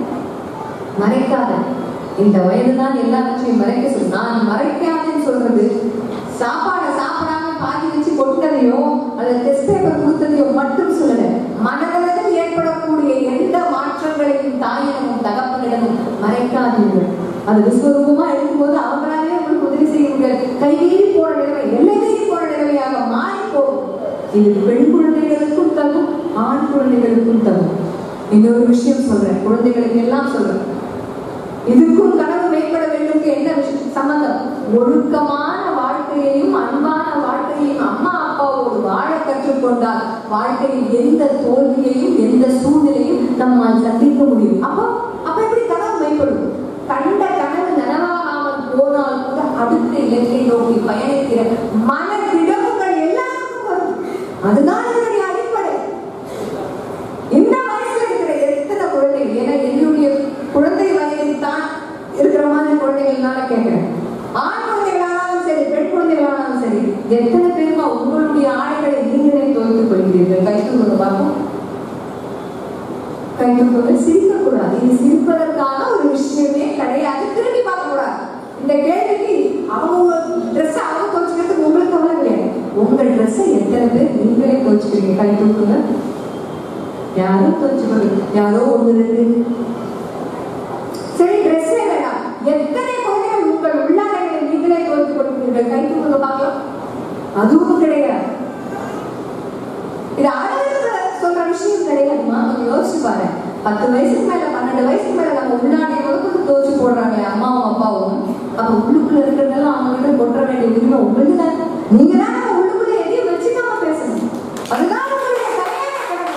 மறைக்காத. இந்த வயதுதான் எல்லாவற்றையும் மறைக்க சொல்லு. நான் மறைக்காதேன்னு சொல்றது சாப்பாடை சாப்பிடாம பாதி வச்சு கொட்டதையோ அல்லது டெஸ்ட் பேப்பர் கொடுத்ததையோ மட்டும் சொல்லல. மனதளவில் ஏற்படக்கூடிய எந்த மாற்றங்களையும் தாயிடமும் தகப்பனிடமும் மறைக்காதீர்கள். அது விஸ்வரூபமா இருக்கும்போது அவங்களாலே உங்களுக்கு உதவி செய்ய முடியாது. கைகீறி போற நிலைமை, எல்லைகீறி போற நிலைமையாக மாறி போகும். இது பெண் குழந்தைகளுக்கும் தகும், ஆண் குழந்தைகளுக்கும் தகும். இன்னொரு விஷயம் சொல்றேன், குழந்தைகளுக்கு எல்லாம் சொல்றேன். இதுக்கும் கனவு மேம்பட வேண்டும். என்ன சம்பந்தம்? ஒழுக்கமான வாழ்க்கையையும் அன்பான வாழ்க்கையையும் அம்மா அப்பாவோடு வாழ கற்றுக்கொண்டால் வாழ்க்கையில் எந்த தோல்வியையும் எந்த சூழ்நிலையும் நம்மால் சந்திக்க முடியும். அப்ப எப்படி கனவு மேம்படும்? கண்ட கனவு நனவாகாமல் போனால் கூட அடுத்த இலக்கை நோக்கி பயணிக்கிற மன விடவுகள் எல்லாருக்கும் வரும். அதுதான் என்னுடைய அடிப்படை. இந்த வயசுல இருக்கிற எத்தனை குழந்தைகள், ஏன்னா என்னுடைய குழந்தை வயதில் தான் இருக்கிற மாதிரி குழந்தைகள்னால கேட்கிறேன். ஆண் குழந்தைகளானாலும் சரி, பெண் குழந்தைகளானாலும் சரி, எத்தனை பேருமா உங்களுடைய ஆடைகளை நீங்களே துவைத்துக் கொள்கிறீர்கள்? கைத்தூங்க பார்ப்போம். கைத்தூங்க சிரிக்கக்கூடாது. இது சிரிப்பதற்கான ஒரு விஷயமே கிடையாது. திரும்பி பார்க்க கூடாது. இந்த கேள்விக்கு அவங்க ட்ரெஸ் அவங்க துவைச்சுக்கிறதுக்கு உங்களுக்கு அவ்வளவு கிடையாது. உங்க ட்ரெஸ்ஸை எத்தனை பேர் நீங்களே துவைச்சுக்கிறீங்க? கைத்தூங்க. யாரும் துவைச்சுக்கணும், யாரோ ஒண்ணு ரெண்டு. சரி, ட்ரெஸ்ஸே வேண்டாம். எத்தனை குழந்தைகள் உங்கள் உள்ளாடைகளை நீங்களே துவைத்து கொடுக்கிறீர்கள்? கைத்தூங்க பார்க்கலாம். அதுவும் கிடையாது. இது அழகு சொல்ற விஷயம் கிடையாதுமா. கொஞ்சம் யோசிச்சு பாரு. 10 வயசுக்கு மேல 12 வயசுக்கு மேல நம்ம உள்ளாடை வகுப்பு தோச்சு போடுறாங்க அம்மாவும் அப்பாவும். அப்ப உள்ளுக்குள்ள இருக்கிறதெல்லாம் அவங்ககிட்ட கொட்ட வேண்டிய உரிமை உங்களுக்கு தான். நீங்க தான் நம்ம உள்ளுக்குள்ள எதையும் வச்சுக்காம பேசணும். அதுதான் உங்களுடைய கல்யாண கடமை.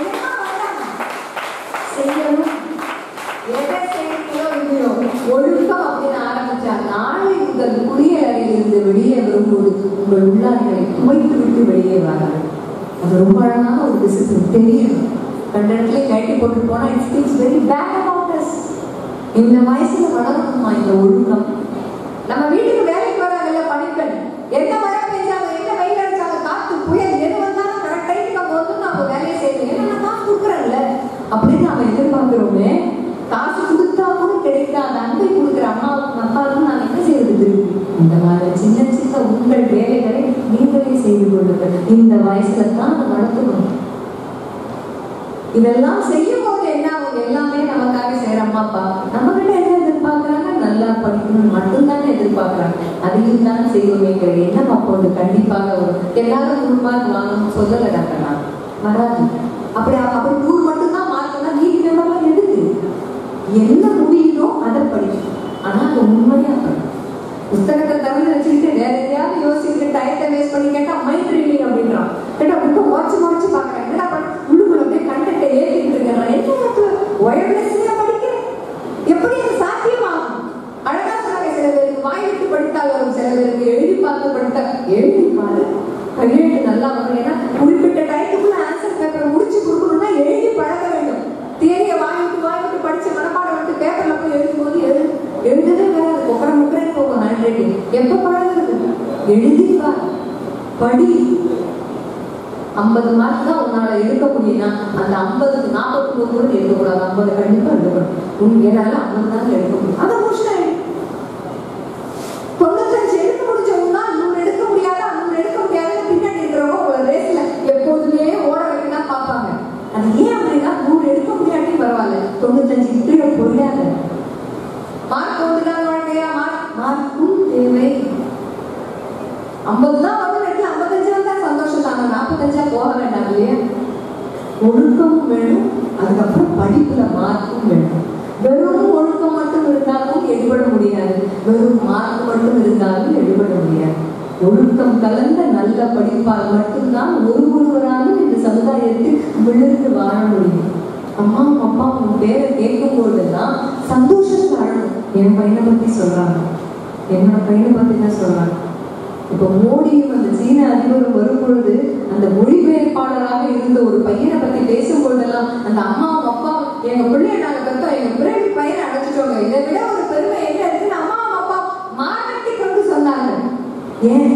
செய்யணும். எதை செய்யறதோ இல்லையோ ஒழுக்கம் அப்படின்னு ஆரம்பிச்சா நாளை முதல் குடிய அறையிலிருந்து வெளியே வரும்போது உங்கள் உள்ளாடைகளை துவைத்து விட்டு வெளியே வராது. அது ரொம்ப அழகான ஒரு டிசிப்ளின். தெரியும். ரெண்டு இடத்துல கட்டி போட்டு போனா it feels very bad about us. இந்த வயசுல வளரணுமா இந்த ஒழுக்கம்? நம்ம வீட்டுக்கு வேலைக்கு வராங்கல்ல பணிப்பெண், எந்த மழை பெய்ஞ்சாலும் எந்த வெயில் அடிச்சாலும் காத்து புயல் எது வந்தாலும் கரெக்ட் டைமுக்கு போது நம்ம வேலையை செய்யணும். ஏன்னா நான் காசு கொடுக்குறேன்ல அப்படின்னு நம்ம எதிர்பார்க்கிறோமே. காசு கொடுத்தா கூட கிடைக்காத அன்பை கொடுக்குற அம்மாவுக்கும் அப்பாவுக்கும் நான் என்ன செய்யறது? திருப்பி இந்த மாதிரி சின்ன சின்ன உங்கள் வேலைகளை நீங்களே செய்து கொள்ளுங்கள். இந்த வயசுல தான் நடத்தணும். இதெல்லாம் செய்யும் போது என்ன ஆகும்? எல்லாமே நமக்காக செய்யற அம்மா அப்பா நம்ம கிட்ட என்ன எதிர்பார்க்கறாங்க? நல்லா படிக்கணும் மட்டும்தானே எதிர்பார்க்கறாங்க. அதையும் தானே செய்வோமே கிடையாது. என்ன அப்போது கண்டிப்பாக வரும். எல்லாரும் 100 மார்க் வாங்கணும்னு சொல்லலடாங்க. நான் வராது. அப்படி 100 மட்டும்தான் மார்க்னா நீதி நம்பர்லாம் எதுக்கு? என்ன முடியுதோ அதை படிக்கணும். ஆனா அது உண்மையா புத்தகத்தை தவிர வச்சுக்கிட்டு வேற எதையாவது யோசிச்சுட்டு டயத்தை வேஸ்ட் பண்ணி கேட்டா மைண்ட் ரீடிங் அப்படின்றான். கேட்டா புக்கை மறைச்சு பாக்குறேன். என்னடா உள்ளுக்குள்ள அப்படியே கண்டென்ட்டை ஏற்றிட்டு இருக்கேன். என்ன ஒயர்லெஸ்ல படிக்கிறேன். எப்படி அது சாத்தியமாகும்? அழகா சொன்னாங்க. சில பேருக்கு வாய் விட்டு படித்தால் வரும், சில பேருக்கு எழுதி பார்த்து படித்தா எழுதி பாரு கையெழுத்து நல்லா வரும். ஏன்னா குறிப்பிட்ட டயத்துக்குள்ள ஆன்சர் பேப்பரை முடிச்சு கொடுக்கணும்னா எழுதி பழக வேண்டும். தியரிய வாய் விட்டு படிச்சு மனப்பாடம் விட்டு பேப்பர்ல போய் எழுதும்போது எழுதுதே வேற கொக்கரை முக்கரைன்னு போகும். ஹேண்ட் ரைட்டிங் எப்ப பழகுறது? எழுதிப்பா, படி. 50 மார்க் தான் உன்னால எடுக்க முடியும்னா அந்த 50க்கு 49 கூட எடுக்கக்கூடாது, 50 கண்டிப்பா எடுக்கணும். என்னால 50 தான் எடுக்க முடியும். அதை முடிச்சுட்டேன். 95 எடுக்க முடிஞ்சவங்கன்னா 100 எடுக்க முடியாத 100 எடுக்க முடியாத பின்னாடி இருக்கிறவங்க ஒரு ரேஸ்ல எப்போதுமே ஓட வைக்கதான் பார்ப்பாங்க. அது ஏன் அப்படின்னா 100 எடுக்க முடியாட்டி பரவாயில்ல, 95 கீழே போயிடாத. மார்க் வந்துதான் வாழ்க்கையா, மார்க்கும் தேவை. 50 தான் வரும், 55 வந்தா சந்தோஷம் தாங்க, 45 போக வேண்டாம் இல்லையா? ஒழுக்கமும் வேணும், அதுக்கப்புறம் படிப்புல மார்க்கும் வேணும். வெறும் ஒழுக்கம் மட்டும் இருந்தாலும் எடுபட முடியாது, வெறும் மார்க் மட்டும் இருந்தாலும் எடுபட முடியாது. ஒழுக்கம் கலந்த நல்ல படிப்பால் மட்டும்தான் ஒருவராலும் இந்த சமுதாயத்தில் விழுந்து வாழ முடியும். அம்மா அப்பா உங்க பேரை கேட்கும் போதுதான் சந்தோஷம் வாழணும். என் பையனை பத்தி சொல்றாங்க, என்னோட பையனை பத்தி தான் சொல்றாங்க. இப்ப மோடியும் அந்த சீன அதிபரும் வரும்பொழுது அந்த மொழிபெயர்ப்பாளராக இருந்த ஒரு பையனை பத்தி பேசும் பொழுதெல்லாம் அந்த அம்மாவும் அப்பா எங்க பிள்ளைய நாங்க பெற்றோம், எங்க பிறகு பையனை அடைச்சிட்டோங்க, இதை விட ஒரு பெருமை என்ன இருக்குன்னு அம்மாவும் அப்பா மாற்றி கொண்டு சொன்னாங்க. ஏன்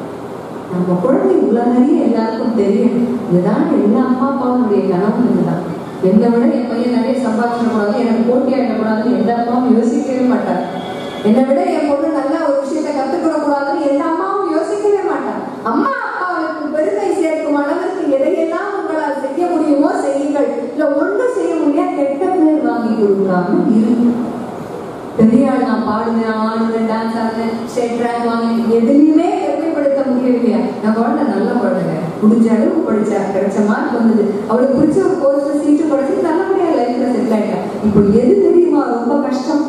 நம்ம குழந்தை உலகறிய எல்லாருக்கும் தெரியும். இதுதான் எல்லா அம்மா அப்பாவுடைய கனவு. இதுதான் என்னை விட என் பையன் நிறைய சம்பாதிச்சிடக்கூடாது, எனக்கு போட்டி ஆயிடக்கூடாதுன்னு எந்த அம்மாவும் யோசிக்கவே மாட்டார். என்னை விட என் பொண்ணு நல்ல ஒரு விஷயத்தை கத்துக்கூடாதுன்னு எந்த அம்மாவும் யோசிக்கவே மாட்டார். அம்மா அப்பாவுக்கு பெருமை சேர்க்கும் அளவுக்கு எதையெல்லாம் உங்களால் செய்ய முடியுமோ செய்யுங்கள். இல்ல ஒன்றும் செய்ய முடியாது, கெட்ட பேர் வாங்கி கொடுக்காம இருக்கு. பெரியாள் நான் பாடுவேன், ஆடுவேன், டான்ஸ் ஆடுவேன், ஸ்டேட் ரேங்க் வாங்கினேன், எதுலையுமே பெருமைப்படுத்த முடியலையா? நான் குழந்தை நல்ல குழந்தைங்க, முடிஞ்ச அளவுக்கு படிச்சா, கிடைச்ச மார்க் வந்தது, அவளுக்கு பிடிச்ச ஒரு கோர்ஸ்ல சீட்டு படிச்சு நல்லபடியா லைஃப்ல செட்டில் ஆயிட்டா. இப்போ எது தெரியுமா ரொம்ப கஷ்டம்?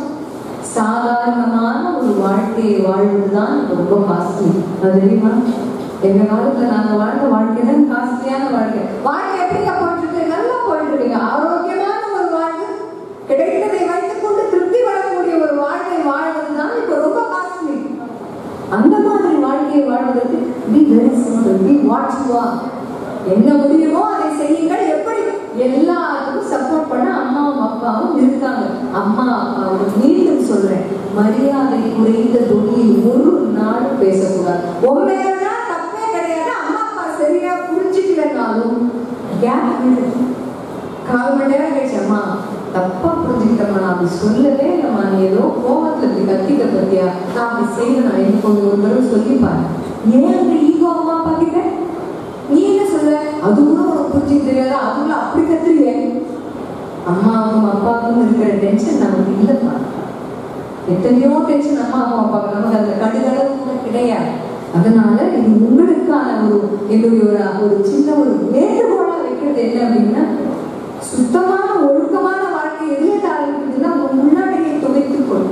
சாதாரணமான ஒரு வாழ்க்கையை வாழ்வதுதான் ரொம்ப காஸ்ட்லி. அது தெரியுமா? எங்க காலத்துல நாங்க வாழ்ந்த வாழ்க்கை தான் காஸ்ட்லியான வாழ்க்கை. வாழ்க்கை எப்படிங்க போயிட்டு இருக்கு? நல்லா போயிட்டு இருக்கீங்க. ஆரோக்கியமான ஒரு வாழ்க்கை, கிடைத்ததை வைத்துக் கொண்டு திருப்தி வரக்கூடிய ஒரு வாழ்க்கை வாழ்வதுதான் இப்ப ரொம்ப காஸ்ட்லி. அந்த மாதிரி வாழ்க்கையை வாழ்வதற்கு be very simple, be what you are. என்ன முடியுமோ அதை செய்யுங்கள். எப்படி? எல்லாருக்கும் சப்போர்ட் பண்ண அம்மாவும் அப்பாவும் இருக்காங்க. அம்மா அப்பாவும் மீண்டும் சொல்றேன், மரியாதை குறைந்த தொழில் ஒரு நாள் பேசக்கூடாது. உண்மையா தப்பே கிடையாது. அம்மா அப்பா சரியா புரிஞ்சுக்கலனாலும் கால் மணி நேரம் கழிச்சு அம்மா தப்பா புரிஞ்சுக்கிட்டம்மா, நான் அப்படி சொல்லவே இல்லைம்மா, நீ ஏதோ கோபத்துல இப்படி கத்திக்க பத்தியா, நான் அப்படி செய்யணும், நான் எனக்கு கொஞ்சம் ஒரு தடவை சொல்லிப்பாரு. ஏன் அந்த ஈகோ அம்மா அப்பா கிட்ட? நீ என்ன சொல்ல? அது கூட உனக்கு புரிஞ்சுக்க தெரியாதா? அதுல அப்படி கத்துறிய? அம்மாவுக்கும் அப்பாவுக்கும் இருக்கிற டென்ஷன் நமக்கு இல்லப்பா. எத்தனையோ டென்ஷன் அம்மாவும் அப்பாவுக்கு, நமக்கு அந்த கடுகளவு கூட கிடையாது. அதனால இது உங்களுக்கான என்னுடைய ஒரு சின்ன ஒரு வேண்டுகோளா வைக்கிறது என்ன அப்படின்னா, சுத்தமான ஒழுக்கமான வாழ்க்கை எதுல ஆரம்பிக்குதுன்னா முன்னாடியே துவைத்துக் கொள்.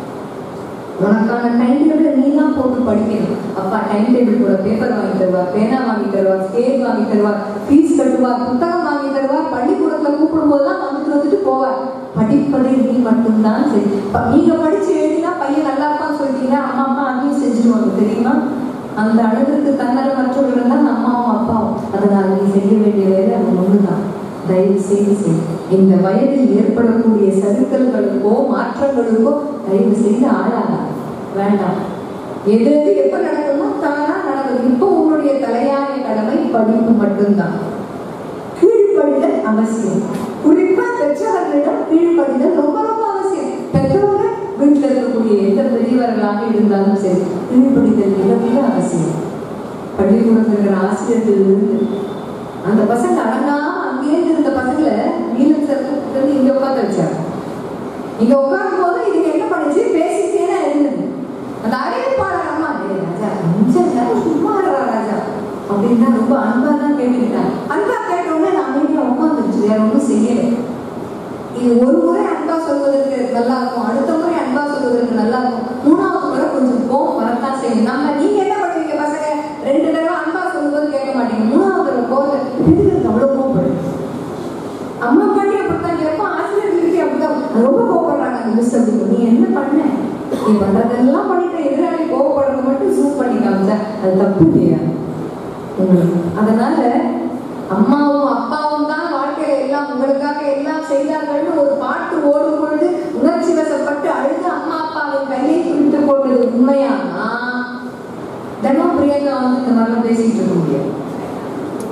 உனக்கான டைம் டேபிள நீ தான் போட்டு படிக்கணும். அப்பா டைம் டேபிள் கூட பேப்பர் வாங்கி தருவார், பேனா வாங்கி தருவார், ஸ்கேல் வாங்கி தருவார், ஃபீஸ் கட்டுவார், புத்தகம் வாங்கி தருவார், பள்ளிக்கூடத்துல கூப்பிடும் போதுதான் வந்துட்டு போவார். படிப்பதை நீ மட்டும்தான் செய். நீங்க படிச்சு எழுதினா பையன் நல்லா இருப்பான்னு சொல்லிட்டீங்கன்னா அம்மா அப்பா அங்கேயும் செஞ்சுடுவாங்க. தெரியுமா? அந்த அளவுக்கு தன்னல மற்றவர்கள் தான் அம்மாவும் அப்பாவும். அதனால நீ செய்ய வேண்டிய வேலை அது ஒண்ணுதான். தயவு செய்து செய். இந்த வயதில் ஏற்படக்கூடிய சறுக்கல்களுக்கோ மாற்றங்களுக்கோ தயவு செய்து ஆளாக வேண்டாம். எது எப்ப நடக்கணுமோ தானா நடக்குது. இப்போ உங்களுடைய தலையாய கடமை படிப்பு மட்டும்தான். கீழ்ப்படிதல் அவசியம். குறிப்பா பெற்றவர்களிடம் கீழ்ப்படிதல் ரொம்ப ரொம்ப அவசியம். பெற்றவர்கள் வீட்டில் இருக்கக்கூடிய எந்த பெரியவர்களாக இருந்தாலும் சரி, கீழ்ப்படிதல் மிக மிக அவசியம். பள்ளிக்கூடத்தில் இருக்கிற ஆசிரியர்கள் இருந்து அந்த பசங்க அடங்காம அங்கேயே இருந்த பசங்களை நீலத்திலிருந்து இங்க உட்காந்து வச்சாங்க. இங்க உட்காரும் போது இதுக்கு என்ன பண்ணுச்சு? பேசிட்டே இருந்தது. அந்த அறிவிப்பாளர் அம்மா, ராஜா கொஞ்சம் நேரம் சும்மா ராஜா அப்படின்னு தான் ரொம்ப அன்பா தான் கேட்டுக்கிட்டாங்க. அன்பா கேட்டவுடனே நான் அமைதியா உட்காந்துருச்சு, வேற ஒன்றும் செய்யலை. இது ஒரு முறை அன்பா சொல்வதற்கு நல்லா இருக்கும், அடுத்த முறை அன்பா சொல்வதற்கு நல்லா இருக்கும், மூணாவது முறை கொஞ்சம் கோபம் வரத்தான் செய்யும். நம்ம நீங்க என்ன பண்ணுவீங்க பசங்க? 2 தடவை அன்பா சொல்லும்போது கேட்க மாட்டீங்க, 3வது தடவை கோபத்தை அவ்வளவு கோபப்படுது. அம்மா பாட்டி அப்படித்தான் கேட்போம், ஆசிரியர்களுக்கு அப்படிதான் ரொம்ப கோபப்படுறாங்க. மிஸ் அப்படின்னு நீ என்ன பண்ண? நீ பண்றதெல்லாம் பண்ணிட்டு எதிராளி கோபப்படுறது மட்டும் ஜூம் பண்ணி காமிச்சா அது தப்பு இல்லையா உங்களுக்கு? அதனால அம்மாவும் அப்பாவும் தான் வாழ்க்கையில எல்லாம் உங்களுக்காக எல்லாம் செய்தார்கள்னு ஒரு பாட்டு ஓடும் பொழுது உணர்ச்சி வசப்பட்டு அழுது அம்மா அப்பாவின் கையை பிடித்துக் கொண்டது உண்மையானா தினம் பிரியங்கா வந்து இந்த மாதிரிலாம் பேசிட்டு இருக்க முடியாது.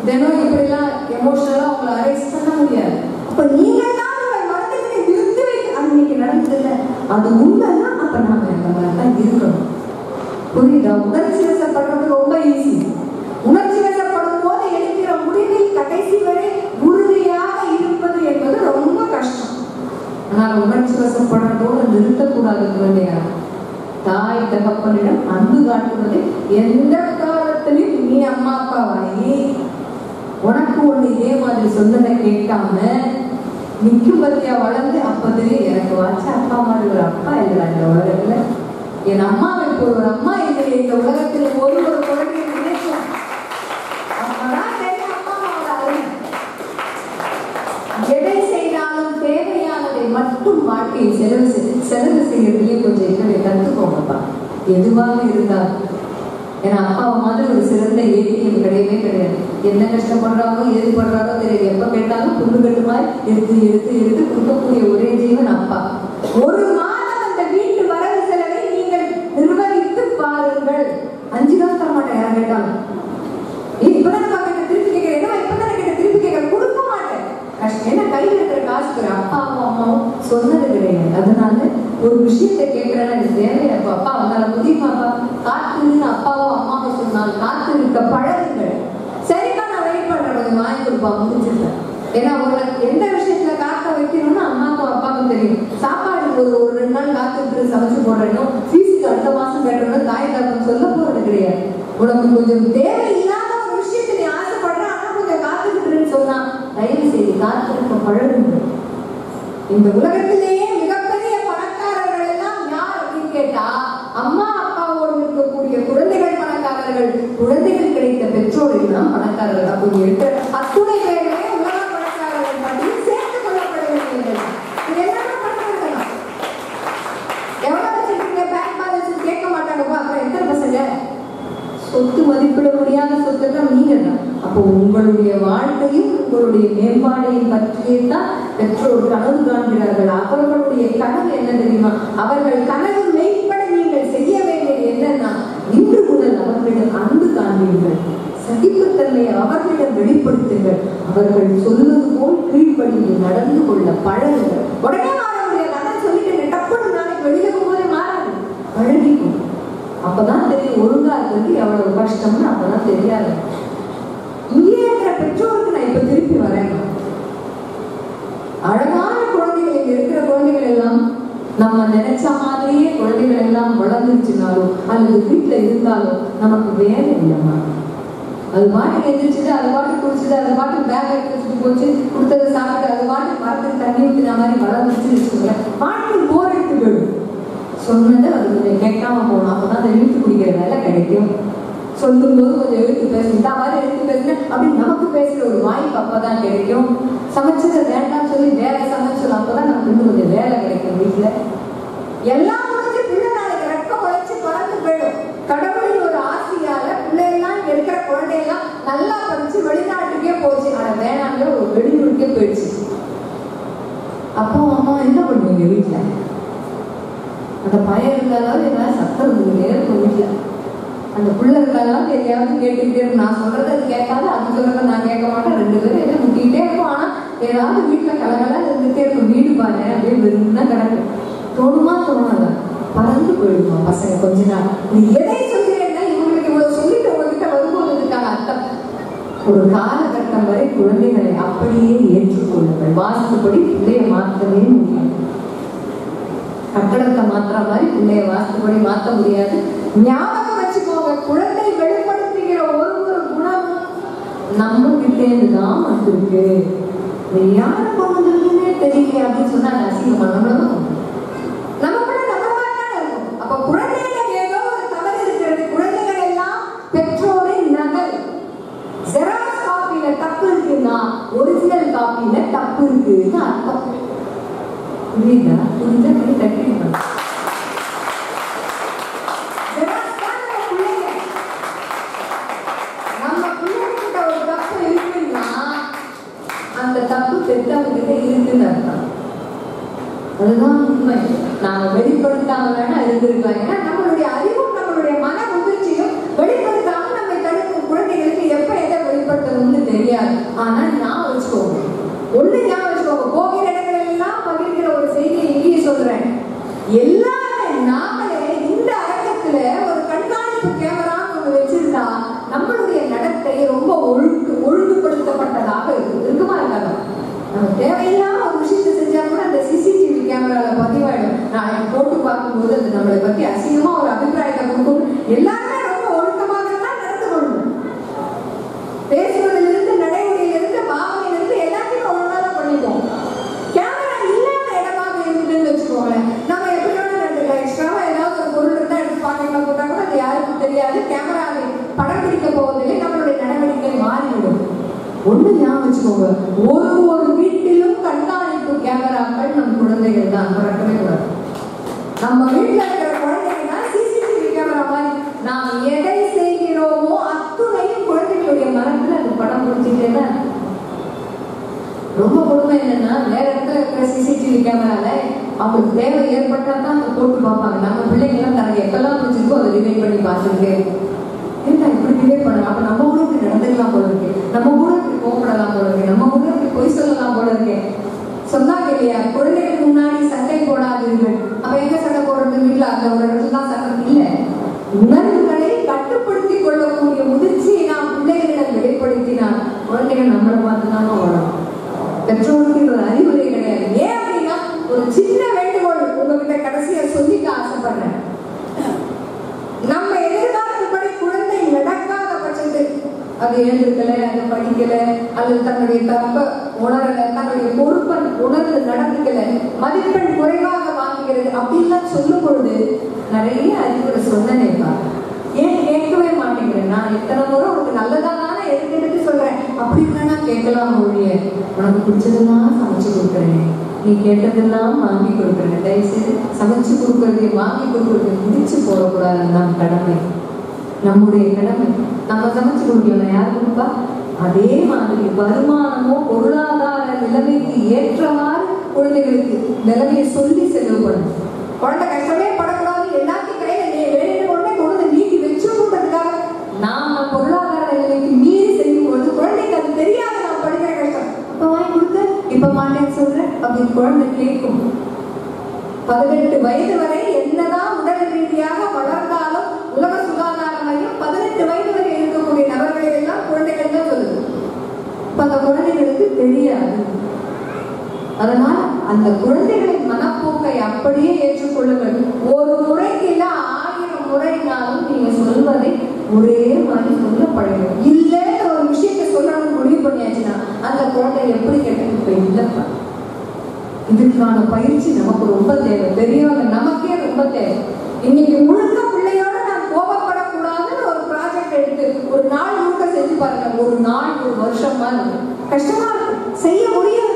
தினம் இப்படிலாம் எமோஷனலா உங்களை அரைஸ் பண்ண முடியாது. அப்ப நீங்கள் தான் உங்கள் மனதிலே நிறுத்தி வைக்க அன்னைக்கு நடந்ததில்ல, அது உண்மைன்னா அப்ப நாம இந்த மாதிரி தான் இருக்கணும். புரியுதா? உணர்ச்சி வசப்படுறது ரொம்ப ஈஸி. உணர்ச்சி வசப்படும் போது எடுக்கிற முடிவில் கடைசி வரை உறுதியாக இருப்பது என்பது ரொம்ப கஷ்டம். ஆனால் உணர்ச்சி வசப்படுறதோடு நிறுத்தக்கூடாது. குழந்தையா, தாய் தகப்பனிடம் அன்பு காட்டுவது எந்த காலத்திலும் நீ அம்மா அப்பாவாயி உனக்கு ஒண்ணு இதே மாதிரி சொன்னதை கேட்காம நிக்கும் பத்தியா வளர்ந்து அப்பதிலே எனக்கு வாச்ச அப்பா மாதிரி ஒரு அப்பா இல்லைடா இந்த உலகத்துல, என் அம்மாவை போல ஒரு அம்மா இல்லையே இந்த உலகத்துல ஒரு குழந்தையை நினைக்கும். அப்பதான் தெரியும் அம்மாவோட அருமை. எதை செய்தாலும் தேவையானதை மட்டும் வாழ்க்கையை செலவு செய்யறதுலயே கொஞ்சம் என்னை கற்றுக்கோங்கப்பா, எதுவாக இருந்தாலும். ஏன்னா அப்பாவை மாதிரி ஒரு சிறந்த ஏடிஎம் கிடையவே கிடையாது. என்ன கஷ்டப்படுறாரோ எது பண்றாரோ தெரியாது. எப்ப கேட்டாலும் புண்ணு கட்டு மாதிரி எடுத்து எடுத்து எடுத்து கொடுக்கக்கூடிய ஒரே ஜீவன் அப்பா. ஒரு மாதம் அந்த வீட்டு வரவு செலவை நீங்கள் நிர்வகித்து பாருங்கள். 5 காசு தர மாட்டேன் யார் கேட்டாலும். இப்பதான் திருப்பி கேட்கிறேன், இப்பதான் கேட்ட திருப்பி கேட்க கொடுக்க மாட்டேன். கஷ்டம் ஏன்னா கையில் இருக்கிற காசு அப்பாவும் அம்மாவும் சொன்னது கிடையாது. அதனால ஒரு விஷயத்தை கேட்கிறேன்னா இது தேவையா? அப்பா வந்தாலும் முடியுமாப்பா காத்துன்னு அப்பாவோ அம்மாவோ சொன்னால் காத்து இருக்க பழகுங்கள். சரிப்பா நான் வெயிட் பண்றேன், கொஞ்சம் வாங்கி கொடுப்பா முடிச்சிருக்கேன். ஏன்னா உங்களுக்கு எந்த விஷயத்துல காக்க வைக்கணும்னு அம்மாவுக்கும் அப்பாவுக்கும் தெரியும். சாப்பாடு ஒரு 2 நாள் காத்துட்டு சமைச்சு போடுறேனும் ஃபீஸுக்கு அடுத்த மாசம் கேட்டோம்னு தாய் தகப்பன் சொல்ல போறது கிடையாது. உனக்கு கொஞ்சம் தேவையில்லாத ஒரு விஷயத்தை நீ ஆசைப்படுற, ஆனா கொஞ்சம் காத்துக்கிட்டுன்னு சொன்னா தயவு செய்து காத்திருக்க பழகுங்கள். இந்த உலகத்திலேயே மிகப்பெரிய பணக்காரர்கள் எல்லாம் யார் அப்படின்னு கேட்டா அம்மா அப்பாவோடு இருக்கக்கூடிய குழந்தைகள் பணக்காரர்கள், குழந்தைகள் கிடைத்த பெற்றோர்கள் தான் பணக்காரர்கள். அப்படி இருக்கிற அத்துணை பேருமே உலக பணக்காரர்கள் பற்றி சேர்த்துக் கொள்ளப்பட வேண்டியது. இது எல்லாமே பணக்காரர்கள். எவ்வளவு வச்சிருக்கீங்க பேங்க் பேலன்ஸ் கேட்க மாட்டாங்கப்பா. அப்புறம் எத்தனை பசங்க? சொத்து மதிப்பிட முடியாத சொத்துக்கள் நீங்க தான். அப்போ உங்களுடைய வாழ்க்கையும் உங்களுடைய மேம்பாடையும் பற்றியே தான் பெற்றோர் கனவு காண்கிறார்கள். அவர்களுடைய கனவு என்ன தெரியுமா? அவர்கள் கனவு மெய்ப்பட நீங்கள் செய்ய வேண்டியது என்னன்னா, இன்று முதல் அவர்களிடம் அன்பு காண்பீர்கள், சகிப்புத்தன்மையை அவர்களிடம் வெளிப்படுத்துங்கள், அவர்கள் சொல்வது போல் கீழ்ப்படிந்து நடந்து கொள்ள பழகுங்கள். உடனே மாற முடியாது. அதான் சொல்லிட்டு டப்புன்னு நாளைக்கு வெளியில போகும்போதே மாறாது, பழகிக்கும். அப்பதான் தெரியும் ஒழுங்கா இருக்கிறது எவ்வளவு கஷ்டம்னு. அப்பதான் தெரியாது. இங்கே இருக்கிற பெற்றோருக்கு நான் இப்ப திருப்பி வரேன். அழகான குழந்தைகள் இங்க இருக்கிற குழந்தைகள் எல்லாம் நம்ம நினைச்ச மாதிரியே குழந்தைகள் எல்லாம் வளர்ந்துருச்சுனாலும் அல்லது வீட்டுல இருந்தாலும் நமக்கு வேலை இல்லைம்மா. அது பாட்டுக்கு எந்திரிச்சுட்டு அது பாட்டு குடிச்சுட்டு அது பாட்டு பேக் எடுத்து வச்சுட்டு போச்சு, கொடுத்ததை சாப்பிட்டு அது பாட்டு மரத்துக்கு தண்ணி ஊற்றின மாதிரி வளர்ந்துச்சுன்னு வச்சுக்கோங்க. பாட்டு போர் எடுத்து போயிடும். சொன்னது அது கொஞ்சம் கேட்காம போகணும். அப்பதான் அந்த இழுத்து குடிக்கிற வேலை கிடைக்கும். சொல்லும் போது கொஞ்சம் எழுத்து பேசுனா மாதிரி எழுத்து பேசுன அப்படின்னு நமக்கு பேசுற ஒரு வாய்ப்பு அப்பதான் கிடைக்கும். சமைச்சது வேண்டாம் சொல்லி வேலை சமைச்சது அப்பதான் நமக்கு இன்னும் கொஞ்சம் வேலை கிடைக்கும். வீட்டுல எல்லாம் முடிஞ்சு பிள்ளை நாளைக்கு ரெக்க உழைச்சு பறந்து போயிடும். கடவுளின் ஒரு ஆசையால பிள்ளையெல்லாம் இருக்கிற குழந்தையெல்லாம் நல்லா படிச்சு வெளிநாட்டுக்கே போச்சு. ஆனா வேணாங்க ஒரு வெளியூருக்கே போயிடுச்சு. அப்போ அம்மா என்ன பண்ணுவீங்க வீட்டுல? அந்த பையன் இருந்தாலும் என்ன சத்தம் இருக்கும் வீட்டுல. அந்த பிள்ளை இருந்தாலும் எதையாவது கேட்டுக்கிட்டே இருக்கும். நான் சொல்றதை அது கேட்காது, அது சொல்றதை நான் கேட்க மாட்டேன். 2 பேரும் எதை முட்டிக்கிட்டே இருக்கும். ஆனா ஏதாவது வீட்டுல கலகலா இருந்துகிட்டே இருக்கும். வீடு பாரு அப்படியே வெறும்னா கிடக்கும். தோணுமா தோணாதா? பறந்து போயிடுமா பசங்க கொஞ்ச நாள். நீ எதை சொல்கிறேன்னா இவங்களுக்கு இவ்வளவு சொல்லிட்டு உங்ககிட்ட வரும்போது இருக்காங்க அர்த்தம். ஒரு காலகட்டம் வரை குழந்தைகளை அப்படியே ஏற்றுக்கொள்ளுங்கள். வாஸ்துப்படி பிள்ளைய மாற்றவே முடியாது. கட்டடத்தை மாற்ற மாதிரி பிள்ளைய வாஸ்துப்படி மாற்ற முடியாது. ஞாபகம் வச்சுக்கோங்க, குழந்தை வெளிப்படுத்துகிற ஒரு குணமும் நம்ம கிட்டேந்துதான் வந்திருக்கு. யாரை கொண்டுருக்குன்னே தெரியல அப்படின்னு சொன்னா அசிங்கமா நம்மளும் நம்ம கூட நம்ம மாதிரிதான் இருக்கும். அப்ப குழந்தைகள் ஏதோ ஒரு தவறு இருக்கிறது. குழந்தைகள் எல்லாம் பெற்றோரின் நகல். ஜெராக்ஸ் காப்பியில தப்பு இருக்குன்னா ஒரிஜினல் காப்பியில தப்பு இருக்குன்னு அர்த்தம். புரியுதா? புரிஞ்சா நீ தட்டிருக்கணும். நம்ம பிள்ளைகிட்ட ஒரு தப்பு இருக்குன்னா அந்த தப்பு பெற்றவங்க கிட்ட இருக்குன்னு அர்த்தம். அதுதான் உண்மை. நாம வெளிப்படுத்தாம வேணா இருந்திருக்கலாம். ஏன்னா நம்மளுடைய அறிவும் நம்மளுடைய மன முதிர்ச்சியும் வெளிப்படுத்தாம நம்மை தடுக்கும். குழந்தைகளுக்கு எப்ப எதை வெளிப்படுத்தணும்னு தெரியும். முடியாது. ஆனா ஞாபகம் வச்சுக்கோங்க, ஒண்ணு ஞாபகம் வச்சுக்கோங்க, போகிற இடங்கள் எல்லாம் பகிர்கிற ஒரு செய்தியை இங்கேயே சொல்றேன். எல்லாரும் நாமளே இந்த அரங்கத்துல ஒரு கண்காணிப்பு கேமரான்னு ஒண்ணு வச்சிருந்தா நம்மளுடைய நடத்தை ரொம்ப ஒழுங்குபடுத்தப்பட்டதாக இருக்குமா இருக்காங்க. நம்ம தேவையில்லாம ஒரு விஷயத்தை செஞ்சா கூட அந்த சிசிடிவி கேமரால பதிவாயிடும். நான் போட்டு பார்க்கும்போது அது நம்மளை பத்தி அசிங்கமா ஒரு அபிப்பிராயத்தை கொடுக்கும். எல்லாருமே ரொம்ப ஒழுக்கமாக தான் நடந்து கொள்ளணும். பேசுவதிலிருந்து, நடைமுறையிலிருந்து, பாவனையிலிருந்து எல்லாத்தையும் ஒழுங்கா தான் பண்ணிப்போம். கேமரா இல்லாத இடமாக இருந்துன்னு வச்சுக்கோங்களேன், நம்ம எப்படி வேணா நடந்துக்கலாம். எக்ஸ்ட்ராவா ஏதாவது ஒரு பொருள் இருந்தா எடுத்து பாக்கெட்ல போட்டா கூட அது யாருக்கும் தெரியாது. கேமராவை படம் பிடிக்க போவதில்லை, நம்மளுடைய நடவடிக்கை மாறிவிடும். ஒண்ணு ஞாபகம் வச்சுக்கோங்க, ஒரு வீட்டிலும் கண்காணிப்பு கேமராக்கள் நம் குழந்தைகள் தான். மறக்கவே கூடாது. நம்ம வீட்டுல இருக்கிற குழந்தைகள் தான் சிசிடிவி கேமரா மாதிரி. நாம் எதை செய்கிறோமோ அத்துணையும் குழந்தைகளுடைய மனத்துல அந்த படம் பிடிச்சிட்டே தான். ரொம்ப கொடுமை என்னன்னா, வேற இடத்துல இருக்கிற சிசிடிவி கேமரால அவங்களுக்கு தேவை ஏற்பட்டா தான் அதை போட்டு பார்ப்பாங்க. நம்ம பிள்ளைங்க எல்லாம் தனக்கு எப்பெல்லாம் பிடிச்சிருக்கோ அதை ரிவைண்ட் பண்ணி பார்த்துருக்கே. ஏன்டா இப்படி ரிவைண்ட் பண்ணலாம், அப்ப நம்ம கூட இப்படி நடந்துக்கலாம் போல இருக்கு, நம்ம கூட இப்படி கோவப்படலாம் போல இருக்கு, நம்ம கூட இப்படி பொய் சொல்லலாம் போல இருக்கு. சொன்னாங்க இல்லையா, குழந்தைகளுக்கு முன்னாடி சண்டை போடாதீர்கள். அப்ப எங்க சண்டை போடுறது? வீட்டுல அந்த ஒரு இடத்துல தான் சண்டை இல்ல. உணர்வுகளை கட்டுப்படுத்திக் கொள்ளக்கூடிய முதிர்ச்சியை நாம் பிள்ளைகளிடம் வெளிப்படுத்தினால் குழந்தைகள் நம்மளை பார்த்துதான் வரும். பெற்றோருக்கு ஒரு அறிவுரை கிடையாது. ஏன் அப்படின்னா, ஒரு சின்ன வேண்டுகோள் உங்ககிட்ட கடைசியா சொல்லிக்க ஆசைப்படுறேன். நம்ம எதிர்காலத்துப்படி குழந்தை நடக்காத பட்சத்தில், அது எழுதுக்கல, அது படிக்கல, அல்லது தன்னுடைய தப்ப உணரல, தன்னுடைய பொறுப்பை உணர்ந்து நடந்துக்கல, மதிப்பெண் குறைவாக வாங்குகிறது அப்படின்லாம் சொல்லும் பொழுது நிறைய அறிவுரை சொன்னேன்ப்பா. ஏன் கேட்கவே மாட்டேங்கிறேன்? நான் எத்தனை முறை உனக்கு நல்லதான எடுத்து சொல்றேன். அப்படி இல்லைன்னா கேட்கலாம் மொழிய, உனக்கு பிடிச்சதெல்லாம் சமைச்சு கொடுக்குறேன், நீ கேட்டதெல்லாம் வாங்கி கொடுக்குறேன். தயவுசெய்து சமைச்சு கொடுக்கறதை வாங்கி கொடுக்கறதை முடிச்சு போடக்கூடாது. நம் கடமை, நம்முடைய கடமை. நம்ம சமைச்சு கொடுக்கல, யார் கொடுப்பா? அதே மாதிரி வருமானமோ பொருளாதார நிலைமைக்கு ஏற்றவாறு குழந்தைகளுக்கு நிலைமையை சொல்லி செலவு பண்ணணும். குழந்தை கஷ்டமே படக்கூடாது, எல்லாத்தையும் கையில வேணும் உடனே கொண்டு நீட்டி வச்சுன்றதுக்காக நாம பொருளாதார நிலைமைக்கு மீறி செய்யும் பொழுது குழந்தைக்கு அது தெரியாது. நான் படிக்கிற கஷ்டம், இப்ப வாங்கி கொடுத்து இப்ப மாட்டேன்னு சொல்றேன் அப்படின்னு குழந்தை கேட்கும். 18 வயது வரை என்னதான் உடல் ரீதியாக வளர்ந்தாலும் உலக சுகாதார மையம் 18 வயது வரை இருக்கக்கூடிய நபர்களை எல்லாம் குழந்தைகள் தான் சொல்லுது. அந்த குழந்தைகளுக்கு தெரியாது. அதனால் அந்த குழந்தைகளின் மனப்போக்கை அப்படியே ஏற்றுக்கொள்ளுங்கள். ஒரு முறைக்கு இல்ல 1000 முறைனாலும் நீங்க சொல்வதை ஒரே மாதிரி சொல்ல பழகும். இல்லைன்னு ஒரு விஷயத்தை சொல்லணும்னு முடிவு பண்ணியாச்சுன்னா அந்த குழந்தை எப்படி கேட்டு இல்லப்பா. இதுக்கான பயிற்சி நமக்கு ரொம்ப தேவை. பெரியவங்க நமக்கே ரொம்ப தேவை. இன்னைக்கு முழுக்க பிள்ளையோட நான் கோபப்படக்கூடாதுன்னு ஒரு ப்ராஜெக்ட் எடுத்து ஒரு நாள் முழுக்க செஞ்சு பாருங்க. ஒரு நாள், ஒரு வருஷமா கஷ்டமா இருக்கு, செய்ய முடியாது.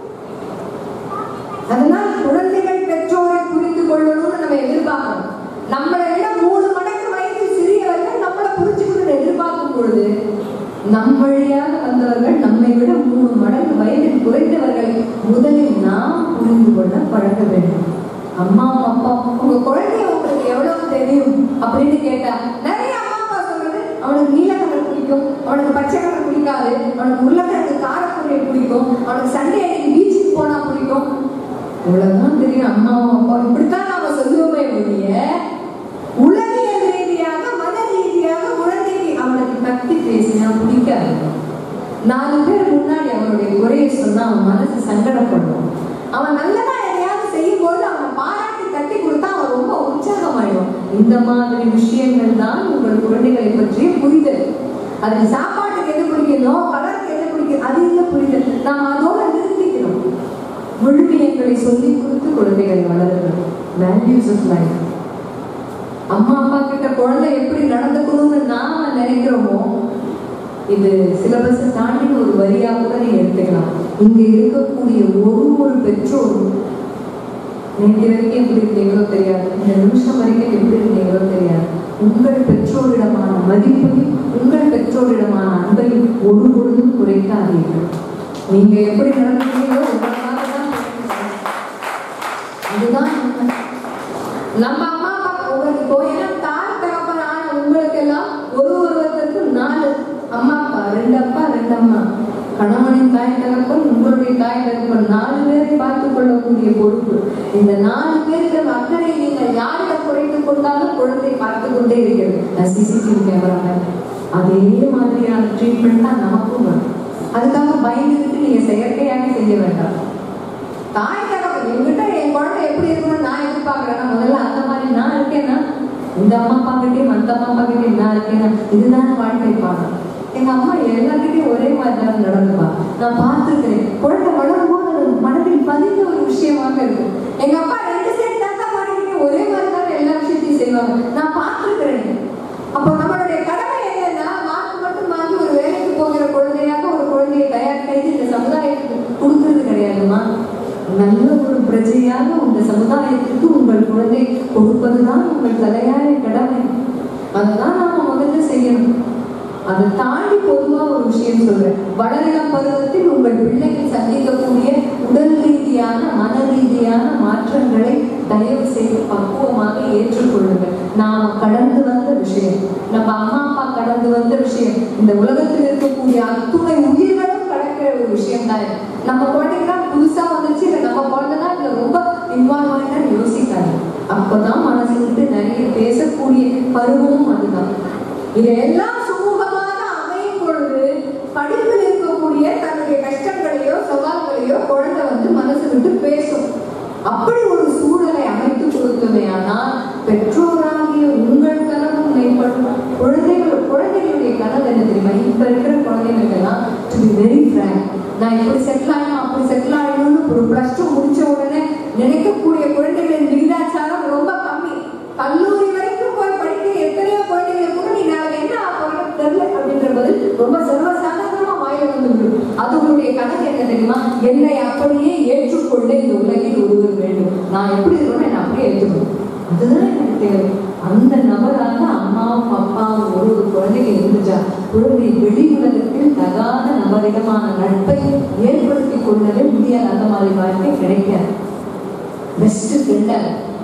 அதனால் குழந்தைகள் பெற்றோரை புரிந்து கொள்ளணும்னு நம்ம எதிர்பார்க்கணும். நம்மளை விட 3 மடங்கு வயது சிறியவர்கள் நம்மளை புரிஞ்சுக்கணும்னு எதிர்பார்க்கும் பொழுது நம் வழியாக வந்தவர்கள் நம்மை விட 3 மடங்கு வயதில் குறைந்தவர்களை முதலில் நாம் புரிந்து கொள்ள பழக வேண்டும். அம்மா அப்பா, உங்க குழந்தைய உங்களுக்கு எவ்வளவு தெரியும் அப்படின்னு கேட்டா நிறைய அம்மா அப்பா சொல்றது, அவனுக்கு நீல கலர் பிடிக்கும், அவனுக்கு பச்சை கலர் பிடிக்காது, அவனுக்கு உருளைக்கிழங்கு காரக்குறையை பிடிக்கும், அவனுக்கு சண்டே அன்னைக்கு பீச்சுக்கு போனா பிடிக்கும். இவ்வளவுதான் தெரியும் அம்மா அப்பா. இப்படித்தான் நாம சொல்லுவோமே ஒழிய உளவியல் ரீதியாக, மன ரீதியாக குழந்தைக்கு அவனுக்கு கத்தி பேசினா பிடிக்காது. 4 பேர் முன்னாடி அவனுடைய குறையை சொன்னா அவன் மனசு சங்கடப்படும். அவன் நல்லதா எதையாவது செய்யும் போது அவனை பாராட்டி தட்டி கொடுத்தா அவன் ரொம்ப உற்சாகமாயிடும். இந்த மாதிரி விஷயங்கள் தான் உங்கள் குழந்தைகளை பற்றிய புரிதல். அது சாப்பாட்டுக்கு எது பிடிக்கணும், கலருக்கு எது பிடிக்கணும், அது இல்லை புரிதல். நாம் அதோட நிறுத்திக்கிறோம். விழுமியங்களை சொல்லிக் கொடுத்து குழந்தைகளை வளர்க்கணும். Values of life. அம்மா அப்பா கிட்ட குழந்தை எப்படி நடந்துக்கணும்னு நாம நினைக்கிறோமோ, இது சிலபஸை தாண்டி ஒரு வரியா கூட நீங்க எடுத்துக்கலாம். இங்க இருக்கக்கூடிய ஒரு பெற்றோரும் நேற்று வரைக்கும் எப்படி இருந்தீங்களோ தெரியாது, இந்த நிமிஷம் வரைக்கும் எப்படி இருந்தீங்களோ தெரியாது. உங்கள் பெற்றோரிடமான மதிப்பையும் உங்கள் பெற்றோரிடமான அன்பையும் ஒரு பொழுதும் குறைக்காதீர்கள். நீங்க எப்படி நடந்துக்கிறீங்களோ இதுதான் நம்ம அம்மா அப்பா. உங்களுக்கு போயெல்லாம் தாய் தகப்பனான உங்களுக்கு எல்லாம் ஒருவருக்கு 4 அம்மா அப்பா, 2 அப்பா 2 அம்மா. கணவனின் தாய் தகப்பன், உங்களுடைய தாய் தகப்பன் 4 பேரை பார்த்துக் கொள்ளக்கூடிய பொறுப்பு. இந்த 4 பேருக்கு அக்கறை நீங்கள் யாரிடம் குறைத்துக் கொண்டாலும் குழந்தை பார்த்து கொண்டே இருக்கிறது. சிசிடிவி கேமரா அதே மாதிரியான ட்ரீட்மெண்ட் தான் நமக்கும் வரும். அதுக்காக பயந்துட்டு நீங்க செயற்கையாக செய்ய வேண்டாம். தாய் தகவல் என்கிட்ட என் குழந்தை எப்படி இருக்கணும்னு நான் எதிர்பார்க்கிறேன்னா, முதல்ல அந்த மாதிரி நான் இருக்கேன்னா, இந்த அம்மா அப்பா கிட்டே மற்ற அம்மா அப்பா கிட்டே நான் இருக்கேன்னா, இதுதான் வாழ்க்கை பாடம். எங்க அம்மா எல்லார்கிட்டையும் ஒரே மாதிரி தான் நடந்துப்பா. நான் பார்த்துருக்கிறேன். குழந்தை வளரும் போது அது மனதில் பதிந்த ஒரு விஷயமாக இருக்கு. எங்க அப்பா 2 சைடு தாத்தா பாடிக்கிட்டே ஒரே மாதிரி தான் எல்லா விஷயத்தையும் செய்வாங்க. நான் பார்த்துருக்கிறேன். அப்போ நம்மளுடைய கடமை என்னன்னா, மார்க் மட்டும் வாங்கி ஒரு வேலைக்கு போகிற குழந்தையாக ஒரு குழந்தையை தயார் செய்து இந்த சமுதாயத்துக்கு கொடுக்கறது கிடையாதுமா. நல்ல ஒரு பிரஜையாக இந்த சமுதாயத்திற்கு உங்கள் குழந்தை கொடுப்பதுதான் உங்கள் தலையாய கடமை. அதுதான் நாம முதல்ல செய்யணும். அதை தாண்டி பொதுவா ஒரு விஷயம் சொல்றேன். வளரிளம் பருவத்தில் உங்கள் பிள்ளைகள் சந்திக்கக்கூடிய உடல் ரீதியான மன ரீதியான மாற்றங்களை தயவு செய்து பக்குவமாக ஏற்றுக்கொள்ளுங்கள். நாம கடந்து வந்த விஷயம், நம்ம அம்மா அப்பா கடந்து வந்த விஷயம், இந்த உலகத்தில் இருக்கக்கூடிய அத்துணை உயிர்களும் கடக்கிற ஒரு விஷயம் தான். நம்ம குழந்தைதான் புதுசா வந்துச்சு, இல்லை நம்ம குழந்தைதான் இதுல ரொம்ப இன்வால்வ் ஆகிட்டான்னு யோசிக்காது. அப்பதான் மனசு விட்டு நிறைய பேசக்கூடிய பருவமும் அதுதான். இதெல்லாம் சுமூகமாக அமையும் பொழுது படிப்பில் இருக்கக்கூடிய தன்னுடைய கஷ்டங்களையோ சவால்களையோ குழந்தை மனசு விட்டு பேசும். அப்படி ஒரு சூழலை அமைத்து கொடுத்தோமே ஆனால் பெற்றோராகிய உங்கள் கனவும் மேம்படும். குழந்தைகளுடைய கனவு என்ன தெரியுமா? இப்ப இருக்கிற குழந்தைகளுக்கெல்லாம் டு பி வெரி ஃப்ராங்க், நான் இப்படி செட்டில் ஆகணும் அப்படி செட்டில் ஆகணும்னு ஒரு +2 முடிச்ச உடனே நினைக்கக்கூடிய குழந்தைகளின் விகிதாச்சாரம் ரொம்ப கம்மி. கல்லூரி வரைக்கும் போய் படிக்கிற எத்தனையோ குழந்தைகளுக்கு கூட நீ நாளைக்கு என்ன ஆகணும் தெரியல அப்படின்ற பதில் ரொம்ப சர்வசாதாரணமா வாயில வந்துவிடும். அதுகளுடைய கணக்கு என்ன தெரியுமா? என்னை அப்படியே ஏற்றுக்கொள்ள இந்த உலகில் ஒருவர் வேண்டும். நான் எப்படி இருக்கணும் என்னை அப்படியே ஏற்றுக்கணும். அதுதான் எனக்கு தேவை. அந்த நபராக அம்மாவும் அப்பாவும் ஒரு குழந்தைங்க இருந்துச்சா குழந்தை வெளி உலகத்தில் தகாத நபரிடமான நட்பை ஏற்படுத்தி கொள்ளவே முடியாது. அந்த மாதிரி வாழ்க்கை கிடைக்காது. பெஸ்ட் ஃப்ரெண்டா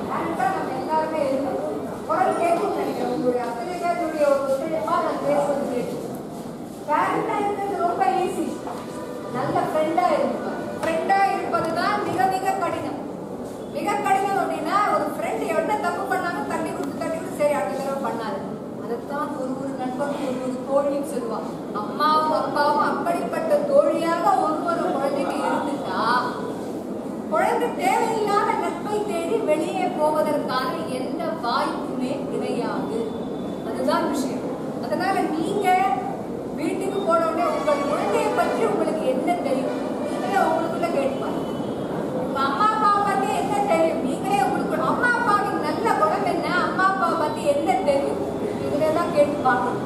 ரொம்ப ஈஸி. நல்ல ஃப்ரெண்டா இருப்பதுதான் மிக மிக கடினம். மிக கடினம் அப்படின்னா, ஒரு ஃப்ரெண்ட் என்ன தப்பு பண்ணாங்க தட்டி கொடுத்து சரி அடுத்த தடவை பண்ணாது. அதைத்தான் ஒரு நண்பன் ஒரு தோழின்னு சொல்லுவான். அம்மாவும் அப்பாவும் அப்படிப்பட்ட தோழியாக ஒரு குழந்தைக்கு இருந்துட்டா குழந்தை தேவையில்லாத நட்பை தேடி வெளியே போவதற்கான எந்த வாய்ப்புமே கிடையாது. அதுதான் விஷயம். அதனால நீங்க வீட்டுக்கு போன உடனே உங்கள் குழந்தையை பற்றி உங்களுக்கு என்ன தெரியும் நீங்களே உங்களுக்குள்ள கேட்பாங்க. உங்க அம்மா அப்பாவை பத்தி என்ன தெரியும் நீங்களே உங்களுக்கு, அம்மா அப்பாவின் நல்ல குணம் என்ன, அம்மா அப்பாவை பத்தி என்ன தெரியும் நீங்களே தான் கேட்டு பார்க்கணும்.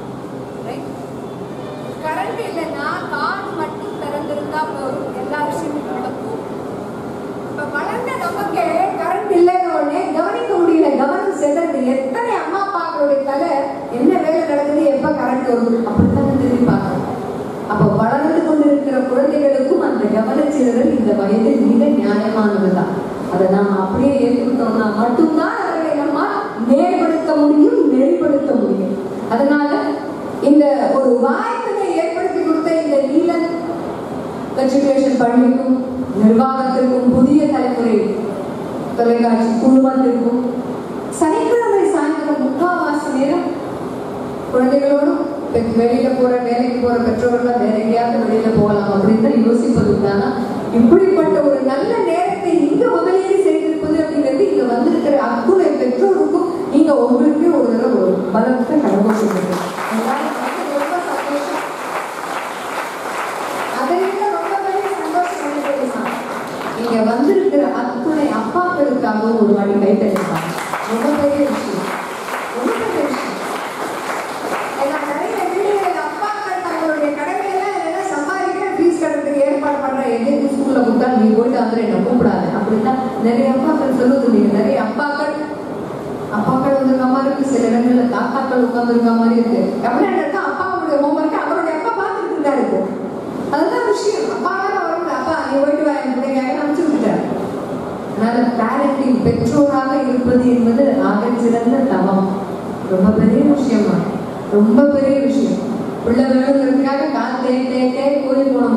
கரண்ட் இல்லைன்னா காது மட்டும் திறந்திருந்தா போதும், எல்லா விஷயமும் நடக்கும். இப்ப வளர்ந்த நமக்கு கரண்ட் இல்லைன்னு உடனே கவனிக்க முடியல, கவனம் செலுத்து. எத்தனை அம்மா அப்பாக்களுடைய தலை என்ன வேலை நடக்குது, எப்ப கரண்ட் வரும் அப்படித்தான் திரும்பி பார்க்கணும். அப்ப வளர்ந்து கொண்டிருக்கிற குழந்தைகளுக்கும் அந்த கவனச்சிதறல் இந்த வயதில் மிக நியாயமானதுதான். அதை நாம் அப்படியே ஏற்றுக்கிட்டோம்னா மட்டும்தான் அவர்களை நம்ம மேம்படுத்த முடியும், நெறிப்படுத்த முடியும். அதனால இந்த ஒரு வாய்ப்பினை ஏற்படுத்தி கொடுத்த இந்த நீலன் மெட்ரிகுலேஷன் பள்ளிக்கும் நிர்வாகத்திற்கும் புதிய தலைமுறை தொலைக்காட்சி குழுமத்திற்கும் சனிக்கிழமை சாயந்தரம் 3/4 நேரம் குழந்தைகளோடும் வெளியில போற வேலைக்கு போற பெற்றோர்கள் வேற எங்கேயாவது வெளியில போகலாம் அப்படின்னு தான் யோசிப்பதுக்கான இப்படிப்பட்ட ஒரு நல்ல நேரத்தை இங்க முதலீடு செய்திருப்பது அப்படிங்கிறது இங்க வந்திருக்கிற அத்துணை பெற்றோருக்கும் நீங்க உங்களுக்கு ஒரு தடவை ஒரு பலத்தை கடமை சொல்லுங்க. ரொம்ப சந்தோஷம். அதை விட ரொம்ப பெரிய சந்தோஷம் என்ன தெரியுமா? நீங்க வந்திருக்கிற அத்துணை அப்பாக்களுக்காக ஒரு வாட்டி கை தட்டிருப்பாங்க. ரொம்ப பெரிய விஷயம், ரொம்ப பெரிய விஷயம். நிறைய வீடுகளில் அப்பாக்கள் தங்களுடைய கடைகளெல்லாம் என்ன சம்பாதிக்க ஃபீஸ் கட்டுறதுக்கு ஏற்பாடு பண்ற எதுக்கு ஸ்கூல்ல கொடுத்தா நீ போயிட்டு வந்து என்ன கூப்பிடாது அப்படின்னா நிறைய அப்பாக்கள் சொல்லுது. நீங்க நிறைய அப்பாக்கள் வந்திருக்க மாதிரி இருக்கு, சில இடங்கள்ல தாத்தாக்கள் உட்கார்ந்துருக்க மாதிரி இருக்கு. அப்படின்னா அப்பாவுடைய ஹோம்ஒர்க் அவருடைய அப்பா பார்த்துட்டு இருந்தா இருக்கு. அதுதான் விஷயம். அப்பாவால வரல, அப்பா நீ போயிட்டு வா என் பிள்ளைங்க அனுப்பிச்சு விட்டுட்டாரு. அதனால பேரண்டிங் பெற்றோராக இருப்பது என்பது ஆகச்சிறந்த தவம். ரொம்ப பெரிய விஷயமா, ரொம்ப பெரிய விஷயம். பிள்ளை வேணுங்கிறதுக்காக கால் தேய் கோயில் போனோம்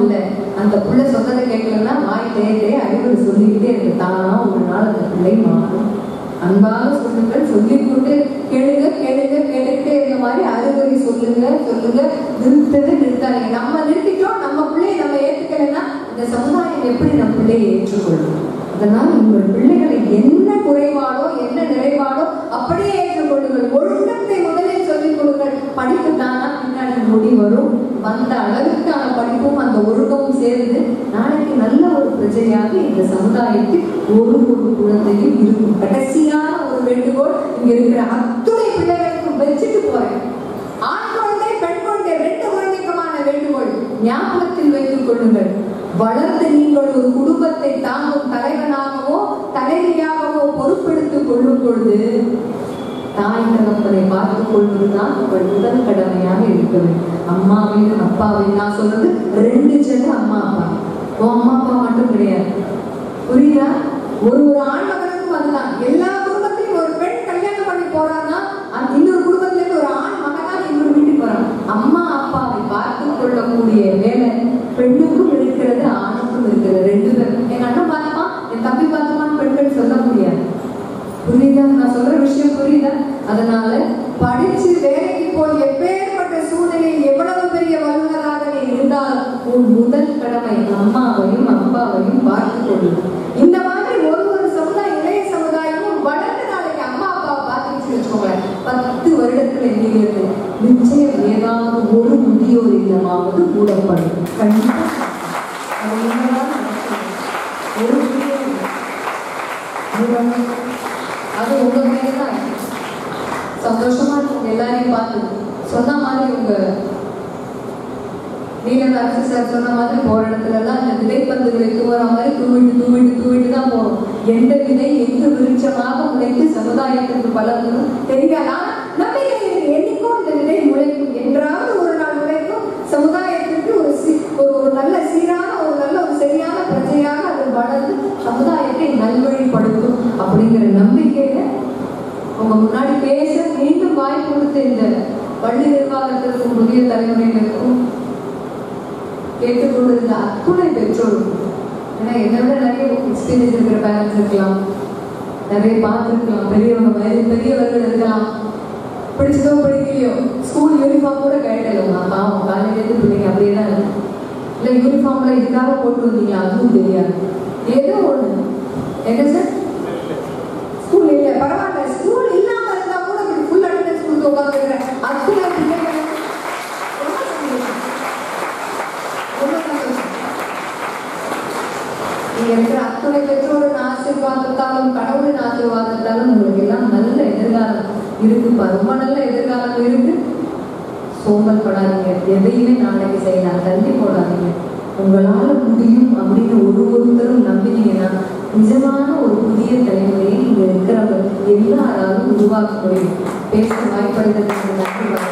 இல்லை. அந்த பிள்ளை சொன்னதை கேட்கலன்னா வாய் தேர்தே அறிவுரை சொல்லிக்கிட்டே இருக்கு. தானா ஒரு நாள் அந்த பிள்ளை மாறும். அன்பாக சொல்லுங்கள், சொல்லிக்கொண்டு கேளுங்க கேளுங்க கேட்டுக்கிட்டே இருந்த மாதிரி அறிவுரை சொல்லுங்க சொல்லுங்க. நிறுத்தாதீங்க. நம்ம நிறுத்திட்டோம், நம்ம பிள்ளையை நம்ம ஏற்றுக்கலைன்னா இந்த சமுதாயம் எப்படி நம்ம பிள்ளையை ஏற்றுக்கொள்ளும்? அதனால் உங்கள் பிள்ளைகளை என்ன குறைபாடோ என்ன நிறைவாடோ அப்படியே ஏற்றுக்கொள்ளுங்கள். ஒழுக்கத்தை முதலில் சொல்லிக் கொடுங்கள். படிப்பு தானா பின்னாடி முடி வரும். வந்த அளவுக்கான படிப்பும் அந்த ஒழுக்கமும் சேர்ந்து நாளைக்கு நல்ல ஒரு பிரஜையாக இந்த சமுதாயத்தில் ஒரு குழந்தையும் இருக்கும். கடைசியான ஒரு வேண்டுகோள் இங்க இருக்கிற அத்துணை பிள்ளைகளுக்கும் வச்சுட்டு போறேன். ஆண் குழந்தை பெண் குழந்தை 2 குழந்தைக்குமான வேண்டுகோள் ஞாபகத்தில் வைத்துக் கொள்ளுங்கள். வளர்ந்து நீங்கள் ஒரு குடும்பத்தை தாங்கும் தலைவனாகவோ தலைவியாகவோ பொறுப்பெடுத்துக் கொள்ளும் பொழுது தாய் தகப்பனை பார்த்துக் கொள்வதுதான் உங்கள் முதல் கடமையாக இருக்க வேண்டும். அம்மாவையும் அப்பாவையும் நான் சொல்றது 2 ஜன அம்மா அப்பா. அம்மா அப்பா மட்டும் கிடையாது. புரியுதா? ஒரு ஆண் மகனுக்கும் அதுதான். எல்லா குடும்பத்திலும் ஒரு பெண் கல்யாணம் பண்ணி போறான்னா இன்னொரு குடும்பத்துல இருந்து ஒரு ஆண் மகனா இன்னொரு வீட்டுக்கு போறான். அம்மா அப்பாவை பார்த்துக் கொள்ளக்கூடிய வேலை பெண்ணுக்கும் இருக்கிறது, ஆணுக்கும் இருக்கிறது. 2 பேரும். என் அண்ணன் பார்த்துமா என் தம்பி பார்த்துமான்னு பெண்கள் சொல்ல முடியாது. புரியுதா? நான் சொல்ற விஷயம் புரியுதா? அதனால படிச்சு வேலைக்கு போய் எப்பேற்பட்ட சூழ்நிலையில் எவ்வளவு பெரிய வல்லுநராக நீ இருந்தால் உன் முதல் கடமை அம்மாவையும் அப்பாவையும் பார்த்துக் கொள்ளும். இந்த மாதிரி ஒரு சமுதாயம் இளைய சமுதாயமும் வளர்ந்து நாளைக்கு அம்மா அப்பாவை பார்த்துச்சு வச்சுக்கோங்களேன். 10 வருடத்துல எங்களுக்கு நிச்சயம் ஏதாவது ஒரு முதியோர் இல்லமாவது மூடப்படும். கண்டிப்பா அது உங்க மேலதான். சந்தோஷமா இருக்கும் எல்லாரையும் பார்த்து. சொன்ன மாதிரி உங்க நீலன் அரசு சார் சொன்ன மாதிரி போற இடத்துல எல்லாம் இந்த விதைப்பந்துகளை தூவற மாதிரி தூவிட்டு தான் போறோம். எந்த விதை எங்கு விருட்சமாக முளைத்து சமுதாயத்திற்கு பலரும் தெரியாது. நம்பிக்கை என்னைக்கும் இந்த விதை முளைக்கும். என்றாவது ஒரு நாள் முளைக்கும். சமுதாயத்திற்கு ஒரு நல்ல சீரான ஒரு சரியான பிரஜையாக அது வளர்ந்து சமுதாயத்தை நல்வழிப்படுத்தும் அப்படிங்கிற நம்பிக்கையில உங்க முன்னாடி பேச மீண்டும் வாய்ப்பு கொடுத்த இந்த பள்ளி நிர்வாகத்திற்கும் புதிய தலைமுறைகளுக்கும் கேட்டுக்கொண்டிருந்த அத்துணை பெற்றோருக்கும், ஏன்னா என்னை விட நிறைய எக்ஸ்பீரியன்ஸ் இருக்கிற பேரண்ட்ஸ் இருக்கலாம், நிறைய பார்த்துருக்கலாம், பெரியவர்கள் இருக்கலாம். பிடிச்சதோ பிடிக்கலையோ ஸ்கூல் யூனிஃபார்ம் கூட கேட்டல பாவம் காலையிலேருந்து பிள்ளைங்க அப்படியே தான் இருக்கு. இல்லை யூனிஃபார்ம்ல இதுக்காக போட்டு வந்தீங்களா அதுவும் தெரியாது. ஏதோ ஒண்ணு என்ன சார் ஸ்கூல் இல்லை பரவாயில்ல, ஸ்கூல் இல்லாம இருந்தா கூட ஃபுல் அட்டெண்டன்ஸ் கொடுத்து உட்காந்துருக்கிறேன். அத்துணை பிள்ளைகள் நீங்க இருக்கிற அத்துணை பெற்றோரின் ஆசீர்வாதத்தாலும் கடவுளின் ஆசீர்வாதத்தாலும் உங்களுக்கு எல்லாம் நல்ல எதிர்காலம் இருக்குப்பா. ரொம்ப நல்ல எதிர்காலம் இருக்கு. சோம்பல் படாதீங்க. எதையுமே நாளைக்கு செய்யலாம். தள்ளி போடாதீங்க. உங்களால முடியும் அப்படின்னு ஒருத்தரும் நம்பினீங்கன்னா நிஜமான ஒரு புதிய தலைமுறையை இங்க இருக்கிறவங்க எல்லாராலும் உருவாக்க முடியும். பேச வாய்ப்படைந்ததுக்கு நன்றி.